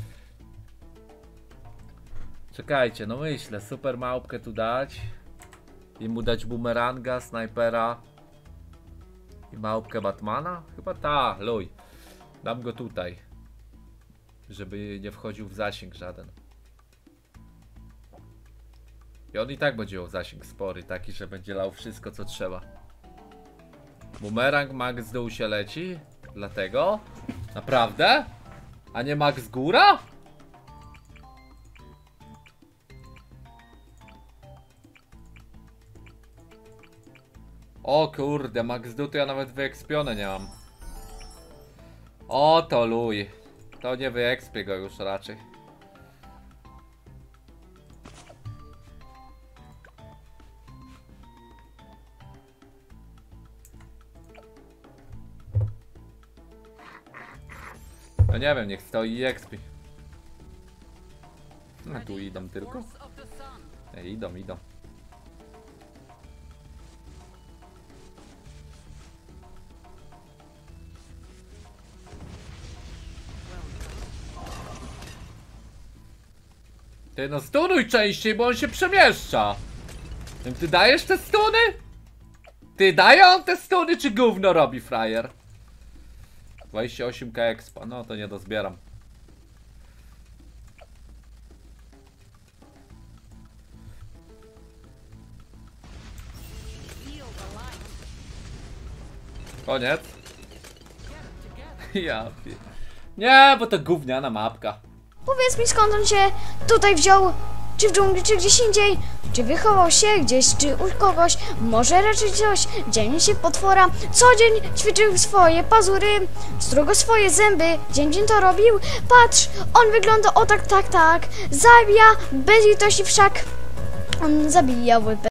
[SPEAKER 1] Czekajcie, no myślę, super małpkę tu dać. I mu dać bumeranga, snajpera. I małpkę Batmana? Chyba ta, luj. Dam go tutaj. Żeby nie wchodził w zasięg żaden. I on i tak będzie miał zasięg spory, taki, że będzie lał wszystko co trzeba. Bumerang Max z dół się leci? Dlatego? Naprawdę? A nie Max góra? O kurde, Max dół to ja nawet wyekspione nie mam. O to luj. To nie wyekspię go już raczej. No nie wiem, niech stoi i expi. No tu idą tylko. Nie, idą, idą. Ty no stunuj częściej, bo on się przemieszcza. Ty dajesz te stuny? Ty daje on te stuny, czy gówno robi frajer? dwadzieścia osiem ka expa, no to nie dozbieram. Koniec. Ja pie... Nie, bo to gówniana mapka.
[SPEAKER 5] Powiedz mi, skąd on się tutaj wziął? Czy w dżungli, czy gdzieś indziej? Czy wychował się gdzieś, czy u kogoś? Może raczej coś? Dzień się potwora. Co dzień ćwiczył swoje pazury, strugo swoje zęby. Dzień dzień to robił. Patrz, on wygląda o tak, tak, tak. Zabija bez litości wszak. On zabija łypę.